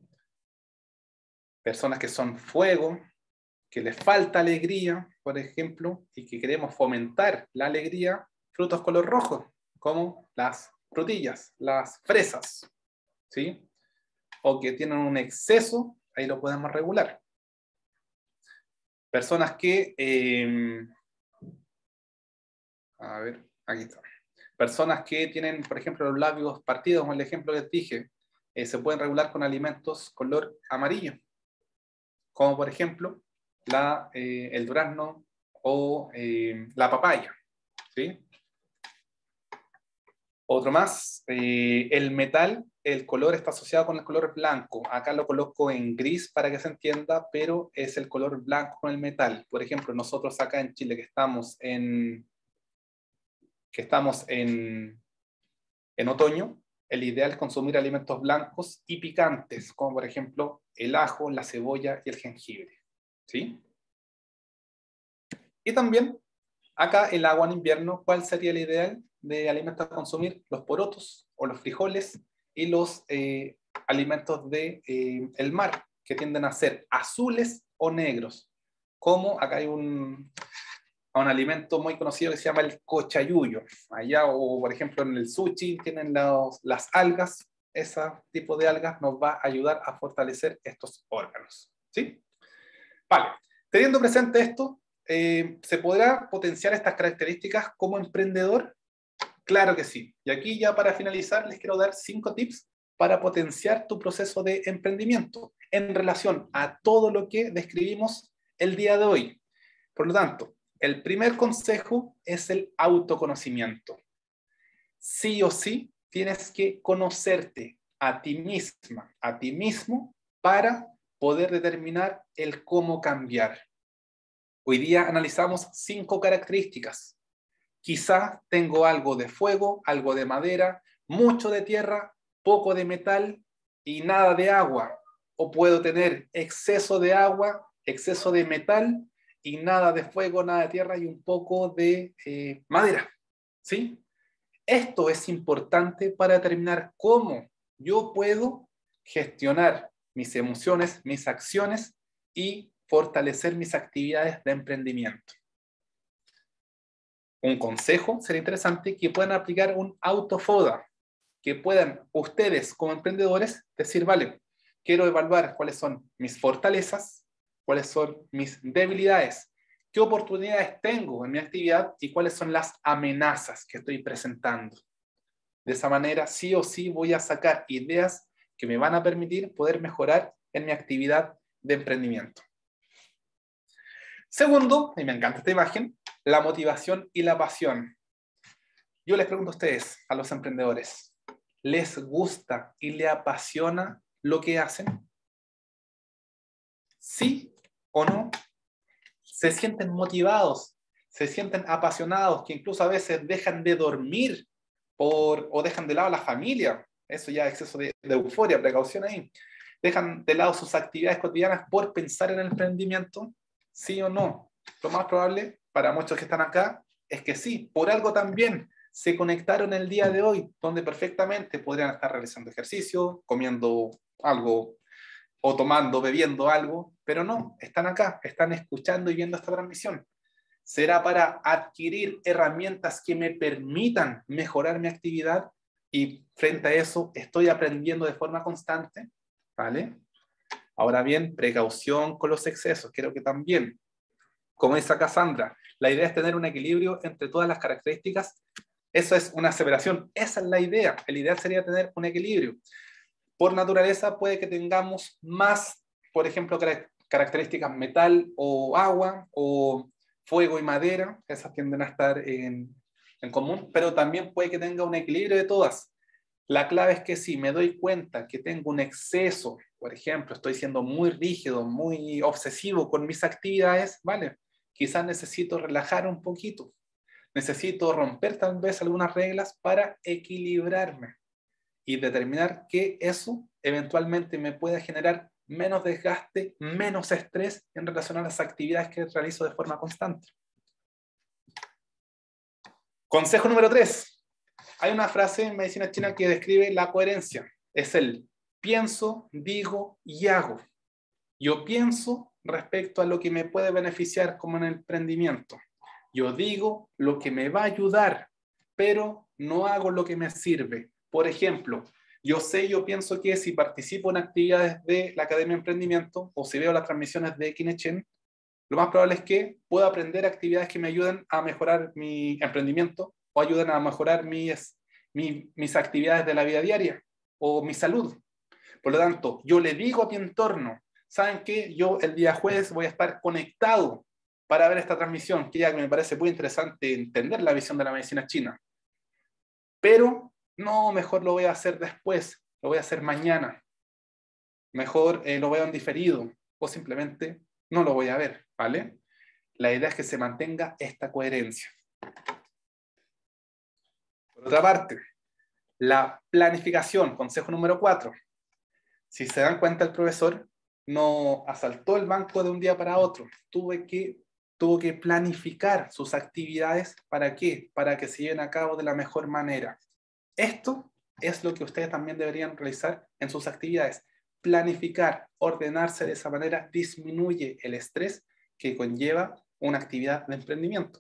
Personas que son fuego, que les falta alegría, por ejemplo, y que queremos fomentar la alegría, frutos color rojo, como las frutillas, las fresas, ¿sí? O que tienen un exceso, ahí lo podemos regular. Personas que, eh, a ver, aquí está. Personas que tienen, por ejemplo, los labios partidos, como el ejemplo que dije, eh, se pueden regular con alimentos color amarillo, como por ejemplo la, eh, el durazno o eh, la papaya, ¿sí? Otro más, eh, el metal, el color está asociado con el color blanco. Acá lo coloco en gris para que se entienda, pero es el color blanco con el metal. Por ejemplo, nosotros acá en Chile que estamos en, que estamos en, en otoño, el ideal es consumir alimentos blancos y picantes, como por ejemplo el ajo, la cebolla y el jengibre, ¿sí? Y también, acá el agua en invierno, ¿cuál sería el ideal de alimentos a consumir? Los porotos o los frijoles y los eh, alimentos del de, eh, mar, que tienden a ser azules o negros. Como acá hay un, un alimento muy conocido que se llama el cochayuyo. Allá, o por ejemplo en el sushi, tienen los, las algas. Ese tipo de algas nos va a ayudar a fortalecer estos órganos, ¿sí? Vale, teniendo presente esto, Eh, ¿se podrá potenciar estas características como emprendedor? Claro que sí. Y aquí ya para finalizar les quiero dar cinco tips para potenciar tu proceso de emprendimiento en relación a todo lo que describimos el día de hoy. Por lo tanto, el primer consejo es el autoconocimiento. Sí o sí tienes que conocerte a ti misma, a ti mismo, para poder determinar el cómo cambiar. Hoy día analizamos cinco características. Quizá tengo algo de fuego, algo de madera, mucho de tierra, poco de metal y nada de agua. O puedo tener exceso de agua, exceso de metal y nada de fuego, nada de tierra y un poco de eh, madera. ¿Sí? Esto es importante para determinar cómo yo puedo gestionar mis emociones, mis acciones y fortalecer mis actividades de emprendimiento. Un consejo sería interesante que puedan aplicar un autofoda, que puedan ustedes como emprendedores decir, vale, quiero evaluar cuáles son mis fortalezas, cuáles son mis debilidades, qué oportunidades tengo en mi actividad y cuáles son las amenazas que estoy presentando. De esa manera, sí o sí voy a sacar ideas que me van a permitir poder mejorar en mi actividad de emprendimiento. Segundo, y me encanta esta imagen, la motivación y la pasión. Yo les pregunto a ustedes, a los emprendedores, ¿les gusta y les apasiona lo que hacen? ¿Sí o no? ¿Se sienten motivados? ¿Se sienten apasionados? Que incluso a veces dejan de dormir por, o dejan de lado a la familia. Eso ya es exceso de, de euforia, precaución ahí. Dejan de lado sus actividades cotidianas por pensar en el emprendimiento. ¿Sí o no? Lo más probable, para muchos que están acá, es que sí. Por algo también se conectaron el día de hoy, donde perfectamente podrían estar realizando ejercicio, comiendo algo o tomando, bebiendo algo, pero no, están acá, están escuchando y viendo esta transmisión. Será para adquirir herramientas que me permitan mejorar mi actividad y frente a eso estoy aprendiendo de forma constante, ¿vale? Ahora bien, precaución con los excesos, creo que también, como dice acá Sandra, la idea es tener un equilibrio entre todas las características. Eso es una aseveración, esa es la idea. El ideal sería tener un equilibrio. Por naturaleza puede que tengamos más, por ejemplo, características metal o agua, o fuego y madera, esas tienden a estar en, en común, pero también puede que tenga un equilibrio de todas. La clave es que si me doy cuenta que tengo un exceso, por ejemplo, estoy siendo muy rígido, muy obsesivo con mis actividades, ¿vale? Quizás necesito relajar un poquito. Necesito romper tal vez algunas reglas para equilibrarme y determinar que eso eventualmente me pueda generar menos desgaste, menos estrés en relación a las actividades que realizo de forma constante. Consejo número tres. Hay una frase en medicina china que describe la coherencia. Es el pienso, digo y hago. Yo pienso respecto a lo que me puede beneficiar como en el emprendimiento. Yo digo lo que me va a ayudar, pero no hago lo que me sirve. Por ejemplo, yo sé, yo pienso que si participo en actividades de la Academia de Emprendimiento o si veo las transmisiones de Kinechen, lo más probable es que pueda aprender actividades que me ayuden a mejorar mi emprendimiento o ayuden a mejorar mis, mis, mis actividades de la vida diaria o mi salud. Por lo tanto, yo le digo a mi entorno, ¿saben qué? Yo el día jueves voy a estar conectado para ver esta transmisión, que ya me parece muy interesante entender la visión de la medicina china. Pero no, mejor lo voy a hacer después, lo voy a hacer mañana. Mejor eh, lo veo en diferido o simplemente no lo voy a ver, ¿vale? La idea es que se mantenga esta coherencia. Por otra parte, la planificación, consejo número cuatro. Si se dan cuenta, el profesor no asaltó el banco de un día para otro. Tuve que, tuvo que planificar sus actividades. ¿Para qué? Para que se lleven a cabo de la mejor manera. Esto es lo que ustedes también deberían realizar en sus actividades. Planificar, ordenarse de esa manera disminuye el estrés que conlleva una actividad de emprendimiento.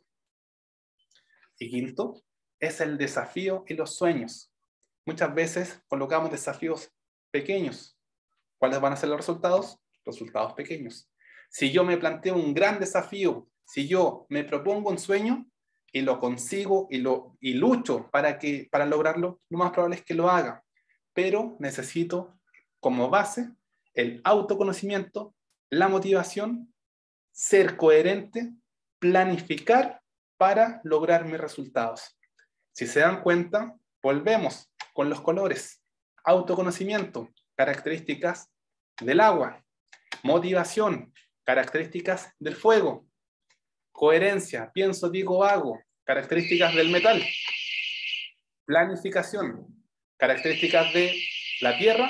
Y quinto, es el desafío y los sueños. Muchas veces colocamos desafíos pequeños. ¿Cuáles van a ser los resultados? Resultados pequeños. Si yo me planteo un gran desafío, si yo me propongo un sueño y lo consigo y, lo, y lucho para, que, para lograrlo, lo más probable es que lo haga. Pero necesito como base el autoconocimiento, la motivación, ser coherente, planificar para lograr mis resultados. Si se dan cuenta, volvemos con los colores. Autoconocimiento, características del agua. Motivación, características del fuego. Coherencia, pienso, digo, hago, características del metal. Planificación, características de la tierra.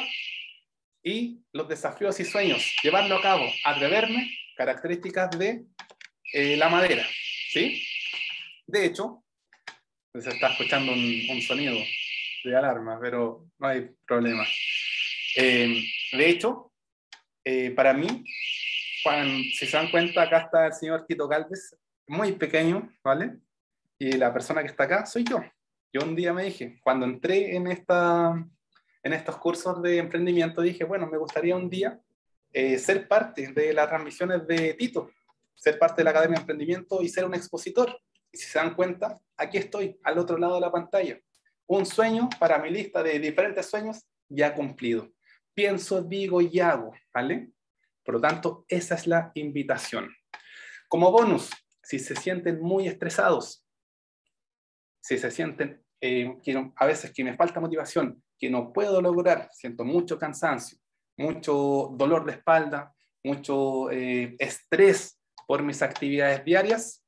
Y los desafíos y sueños, llevarlo a cabo, atreverme, características de eh, la madera, ¿sí? De hecho, se está escuchando un, un sonido de alarma, pero no hay problema. Eh, de hecho, eh, para mí, cuando, si se dan cuenta, acá está el señor Tito Galvez, muy pequeño, ¿vale? Y la persona que está acá soy yo. Yo un día me dije, cuando entré en, esta, en estos cursos de emprendimiento, dije, bueno, me gustaría un día eh, ser parte de las transmisiones de Tito, ser parte de la Academia de Emprendimiento y ser un expositor. Y si se dan cuenta, aquí estoy, al otro lado de la pantalla. Un sueño para mi lista de diferentes sueños ya cumplido. Pienso, digo y hago, ¿vale? Por lo tanto, esa es la invitación. Como bonus, si se sienten muy estresados, si se sienten eh, que no, a veces que me falta motivación, que no puedo lograr, siento mucho cansancio, mucho dolor de espalda, mucho eh, estrés por mis actividades diarias,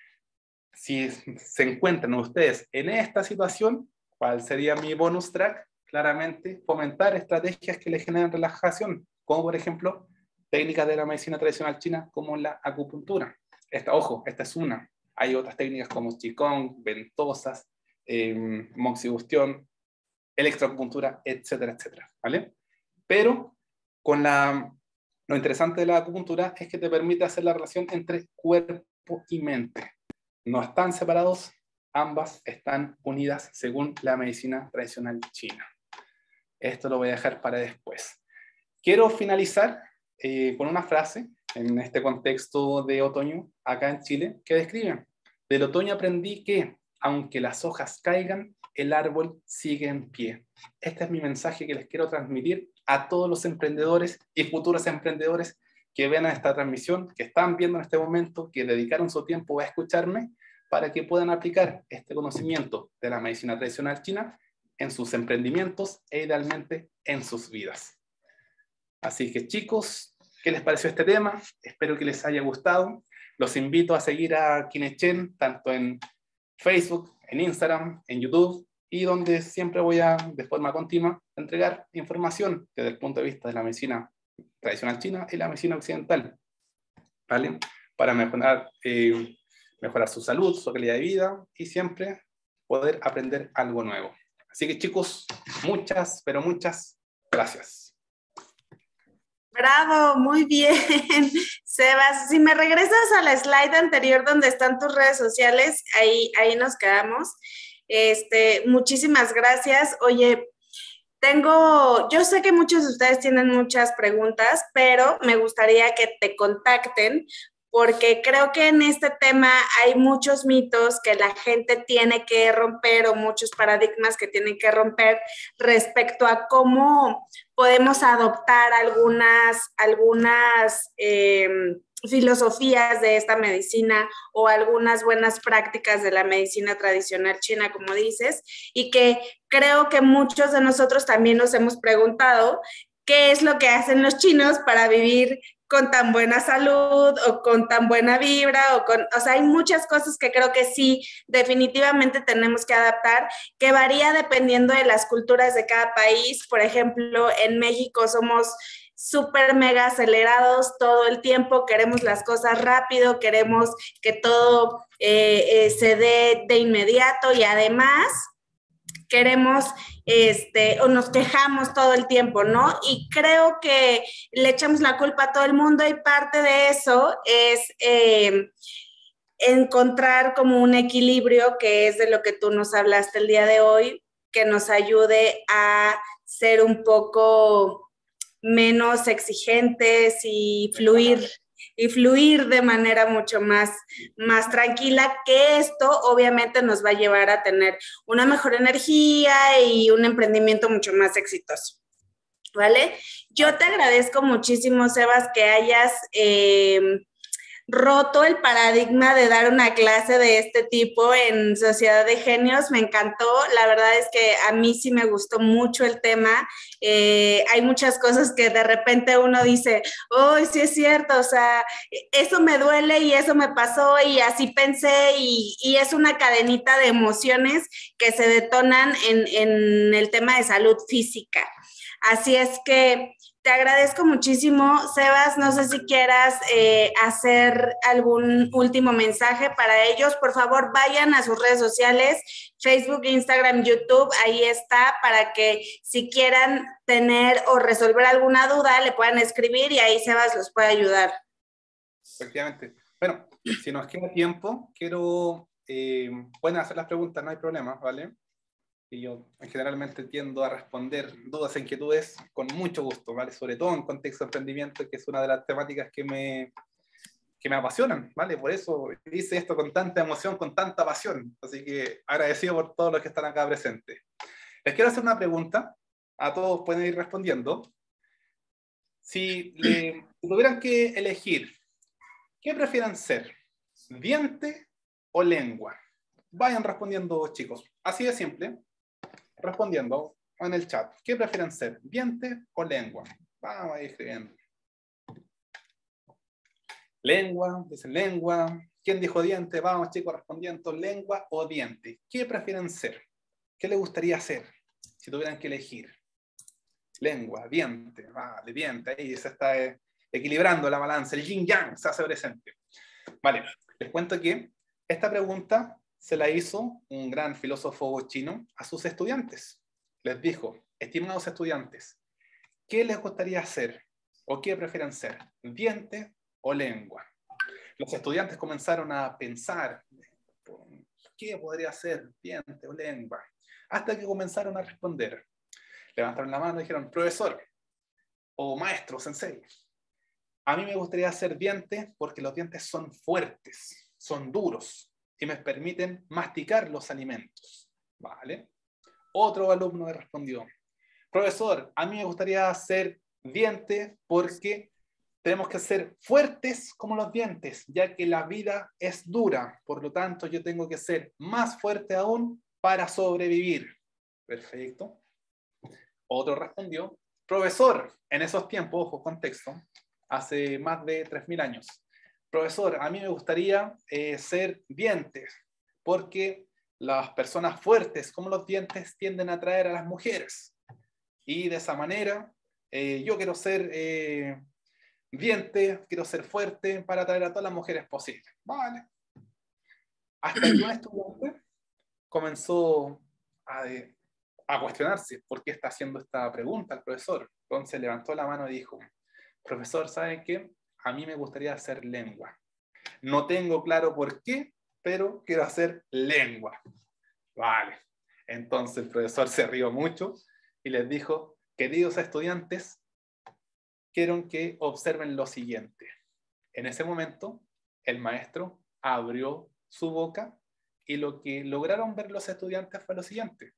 si se encuentran ustedes en esta situación, ¿cuál sería mi bonus track? Claramente, fomentar estrategias que les generen relajación, como por ejemplo, técnicas de la medicina tradicional china, como la acupuntura. Esta, ojo, esta es una. Hay otras técnicas como Qigong, ventosas, eh, moxibustión, electroacupuntura, etcétera, etcétera, ¿vale? Pero con la Lo interesante de la acupuntura es que te permite hacer la relación entre cuerpo y mente. No están separados, ambas están unidas según la medicina tradicional china. Esto lo voy a dejar para después. Quiero finalizar eh, con una frase en este contexto de otoño acá en Chile que describe: del otoño aprendí que, aunque las hojas caigan, el árbol sigue en pie. Este es mi mensaje que les quiero transmitir a todos los emprendedores y futuros emprendedores que ven a esta transmisión, que están viendo en este momento, que dedicaron su tiempo a escucharme, para que puedan aplicar este conocimiento de la medicina tradicional china en sus emprendimientos e idealmente en sus vidas. Así que, chicos, ¿qué les pareció este tema? Espero que les haya gustado. Los invito a seguir a Kinechen tanto en Facebook, en Instagram, en YouTube, y donde siempre voy a, de forma continua, entregar información desde el punto de vista de la medicina tradicional china y la medicina occidental, ¿vale? Para mejorar, eh, mejorar su salud, su calidad de vida y siempre poder aprender algo nuevo. Así que, chicos, muchas, pero muchas gracias. Bravo, muy bien, Sebas. Si me regresas a la slide anterior donde están tus redes sociales, ahí, ahí nos quedamos. Este, muchísimas gracias. Oye, tengo, yo sé que muchos de ustedes tienen muchas preguntas, pero me gustaría que te contacten porque creo que en este tema hay muchos mitos que la gente tiene que romper o muchos paradigmas que tienen que romper respecto a cómo podemos adoptar algunas, algunas eh, filosofías de esta medicina o algunas buenas prácticas de la medicina tradicional china, como dices, y que creo que muchos de nosotros también nos hemos preguntado qué es lo que hacen los chinos para vivir con tan buena salud o con tan buena vibra, o con, o sea, hay muchas cosas que creo que sí, definitivamente tenemos que adaptar, que varía dependiendo de las culturas de cada país. Por ejemplo, en México somos súper mega acelerados todo el tiempo, queremos las cosas rápido, queremos que todo eh, eh, se dé de inmediato y además queremos, este, o nos quejamos todo el tiempo, ¿no? Y creo que le echamos la culpa a todo el mundo y parte de eso es eh, encontrar como un equilibrio, que es de lo que tú nos hablaste el día de hoy, que nos ayude a ser un poco menos exigentes y fluir y fluir de manera mucho más, más tranquila, que esto obviamente nos va a llevar a tener una mejor energía y un emprendimiento mucho más exitoso, ¿vale? Yo te agradezco muchísimo, Sebas, que hayas eh, roto el paradigma de dar una clase de este tipo en Sociedad de Genios. Me encantó, la verdad es que a mí sí me gustó mucho el tema. Eh, hay muchas cosas que de repente uno dice, oh, sí es cierto, o sea, eso me duele y eso me pasó y así pensé, y, y es una cadenita de emociones que se detonan en, en el tema de salud física. Así es que te agradezco muchísimo, Sebas. No sé si quieras eh, hacer algún último mensaje para ellos. Por favor, vayan a sus redes sociales, Facebook, Instagram, YouTube. Ahí está, para que si quieran tener o resolver alguna duda, le puedan escribir y ahí Sebas los puede ayudar. Efectivamente. Bueno, si nos queda tiempo, quiero... Eh, pueden hacer las preguntas, no hay problema, ¿vale? Y yo generalmente tiendo a responder dudas e inquietudes con mucho gusto, ¿vale? Sobre todo en contexto de emprendimiento, que es una de las temáticas que me, que me apasionan, ¿vale? Por eso hice esto con tanta emoción, con tanta pasión. Así que agradecido por todos los que están acá presentes. Les quiero hacer una pregunta, a todos pueden ir respondiendo. Si, le, si tuvieran que elegir, ¿qué prefieren ser? ¿Diente o lengua? Vayan respondiendo, chicos. Así de simple. Respondiendo en el chat, ¿qué prefieren ser? ¿Diente o lengua? Vamos a ir escribiendo. Lengua, dicen lengua. ¿Quién dijo diente? Vamos, chicos, respondiendo lengua o diente. ¿Qué prefieren ser? ¿Qué les gustaría ser si tuvieran que elegir? Lengua, diente, vale, diente. Ahí se está eh, equilibrando la balanza, el yin yang se hace presente. Vale, les cuento que esta pregunta se la hizo un gran filósofo chino a sus estudiantes. Les dijo, estimados estudiantes, ¿qué les gustaría hacer? ¿O qué prefieren ser? ¿Diente o lengua? Los estudiantes comenzaron a pensar, ¿qué podría ser? ¿Diente o lengua? Hasta que comenzaron a responder. Levantaron la mano y dijeron, profesor, o maestro, sensei, a mí me gustaría ser diente porque los dientes son fuertes, son duros y me permiten masticar los alimentos. ¿Vale? Otro alumno me respondió, profesor, a mí me gustaría ser diente porque tenemos que ser fuertes como los dientes, ya que la vida es dura, por lo tanto yo tengo que ser más fuerte aún para sobrevivir. Perfecto. Otro respondió, profesor, en esos tiempos, ojo, contexto, hace más de tres mil años, profesor, a mí me gustaría eh, ser dientes, porque las personas fuertes como los dientes tienden a atraer a las mujeres. Y de esa manera, eh, yo quiero ser eh, diente, quiero ser fuerte para atraer a todas las mujeres posibles. Vale. Hasta que un estudiante comenzó a, a cuestionarse por qué está haciendo esta pregunta al profesor. Entonces levantó la mano y dijo, profesor, ¿saben qué? A mí me gustaría hacer lengua. No tengo claro por qué, pero quiero hacer lengua. Vale. Entonces el profesor se rió mucho y les dijo, queridos estudiantes, quiero que observen lo siguiente. En ese momento, el maestro abrió su boca y lo que lograron ver los estudiantes fue lo siguiente.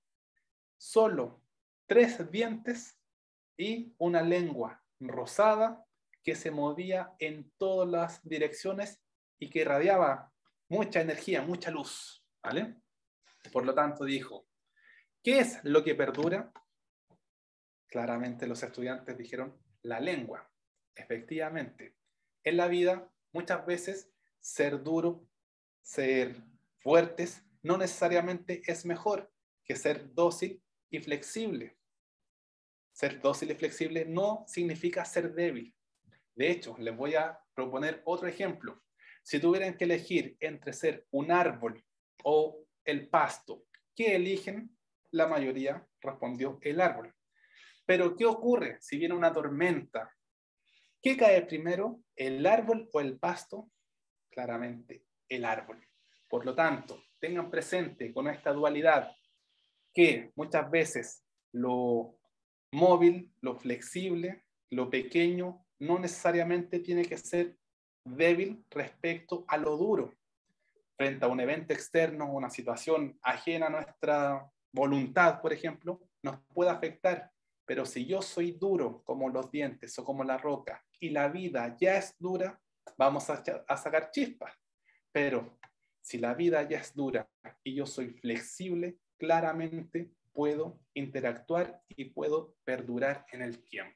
Solo tres dientes y una lengua rosada que se movía en todas las direcciones y que irradiaba mucha energía, mucha luz. ¿Vale? Por lo tanto, dijo, ¿qué es lo que perdura? Claramente los estudiantes dijeron, la lengua. Efectivamente, en la vida muchas veces ser duro, ser fuertes, no necesariamente es mejor que ser dócil y flexible. Ser dócil y flexible no significa ser débil. De hecho, les voy a proponer otro ejemplo. Si tuvieran que elegir entre ser un árbol o el pasto, ¿qué eligen? La mayoría respondió el árbol. Pero ¿qué ocurre si viene una tormenta? ¿Qué cae primero, el árbol o el pasto? Claramente, el árbol. Por lo tanto, tengan presente con esta dualidad que muchas veces lo móvil, lo flexible, lo pequeño, no necesariamente tiene que ser débil respecto a lo duro. Frente a un evento externo, una situación ajena a nuestra voluntad, por ejemplo, nos puede afectar. Pero si yo soy duro como los dientes o como la roca y la vida ya es dura, vamos a, a sacar chispas. Pero si la vida ya es dura y yo soy flexible, claramente puedo interactuar y puedo perdurar en el tiempo.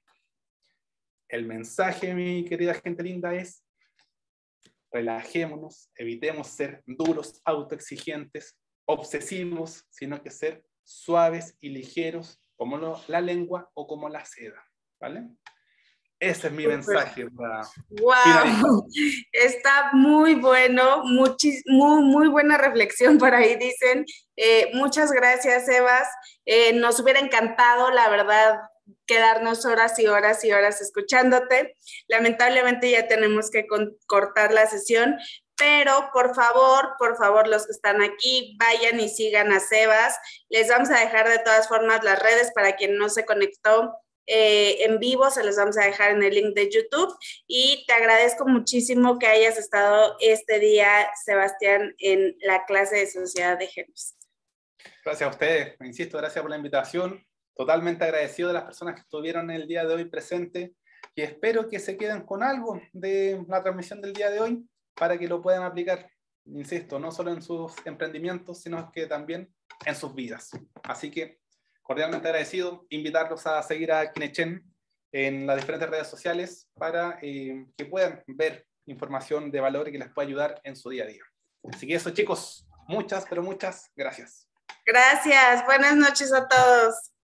El mensaje, mi querida gente linda, es relajémonos, evitemos ser duros, autoexigentes, obsesivos, sino que ser suaves y ligeros como lo, la lengua o como la seda, ¿vale? Ese es mi Super. mensaje. ¡Wow! Está muy bueno, muchis, muy, muy buena reflexión por ahí, dicen. Eh, muchas gracias, Sebas. Eh, nos hubiera encantado, la verdad, quedarnos horas y horas y horas escuchándote. Lamentablemente ya tenemos que con, cortar la sesión, pero por favor, por favor, los que están aquí, vayan y sigan a Sebas. Les vamos a dejar de todas formas las redes para quien no se conectó eh, en vivo, se los vamos a dejar en el link de YouTube. Y te agradezco muchísimo que hayas estado este día, Sebastián, en la clase de Sociedad de Géneros. Gracias a ustedes, insisto, gracias por la invitación. Totalmente agradecido de las personas que estuvieron el día de hoy presentes y espero que se queden con algo de la transmisión del día de hoy para que lo puedan aplicar, insisto, no solo en sus emprendimientos, sino que también en sus vidas. Así que cordialmente agradecido, invitarlos a seguir a Kinechen en las diferentes redes sociales para eh, que puedan ver información de valor y que les pueda ayudar en su día a día. Así que eso, chicos, muchas, pero muchas gracias. Gracias, buenas noches a todos.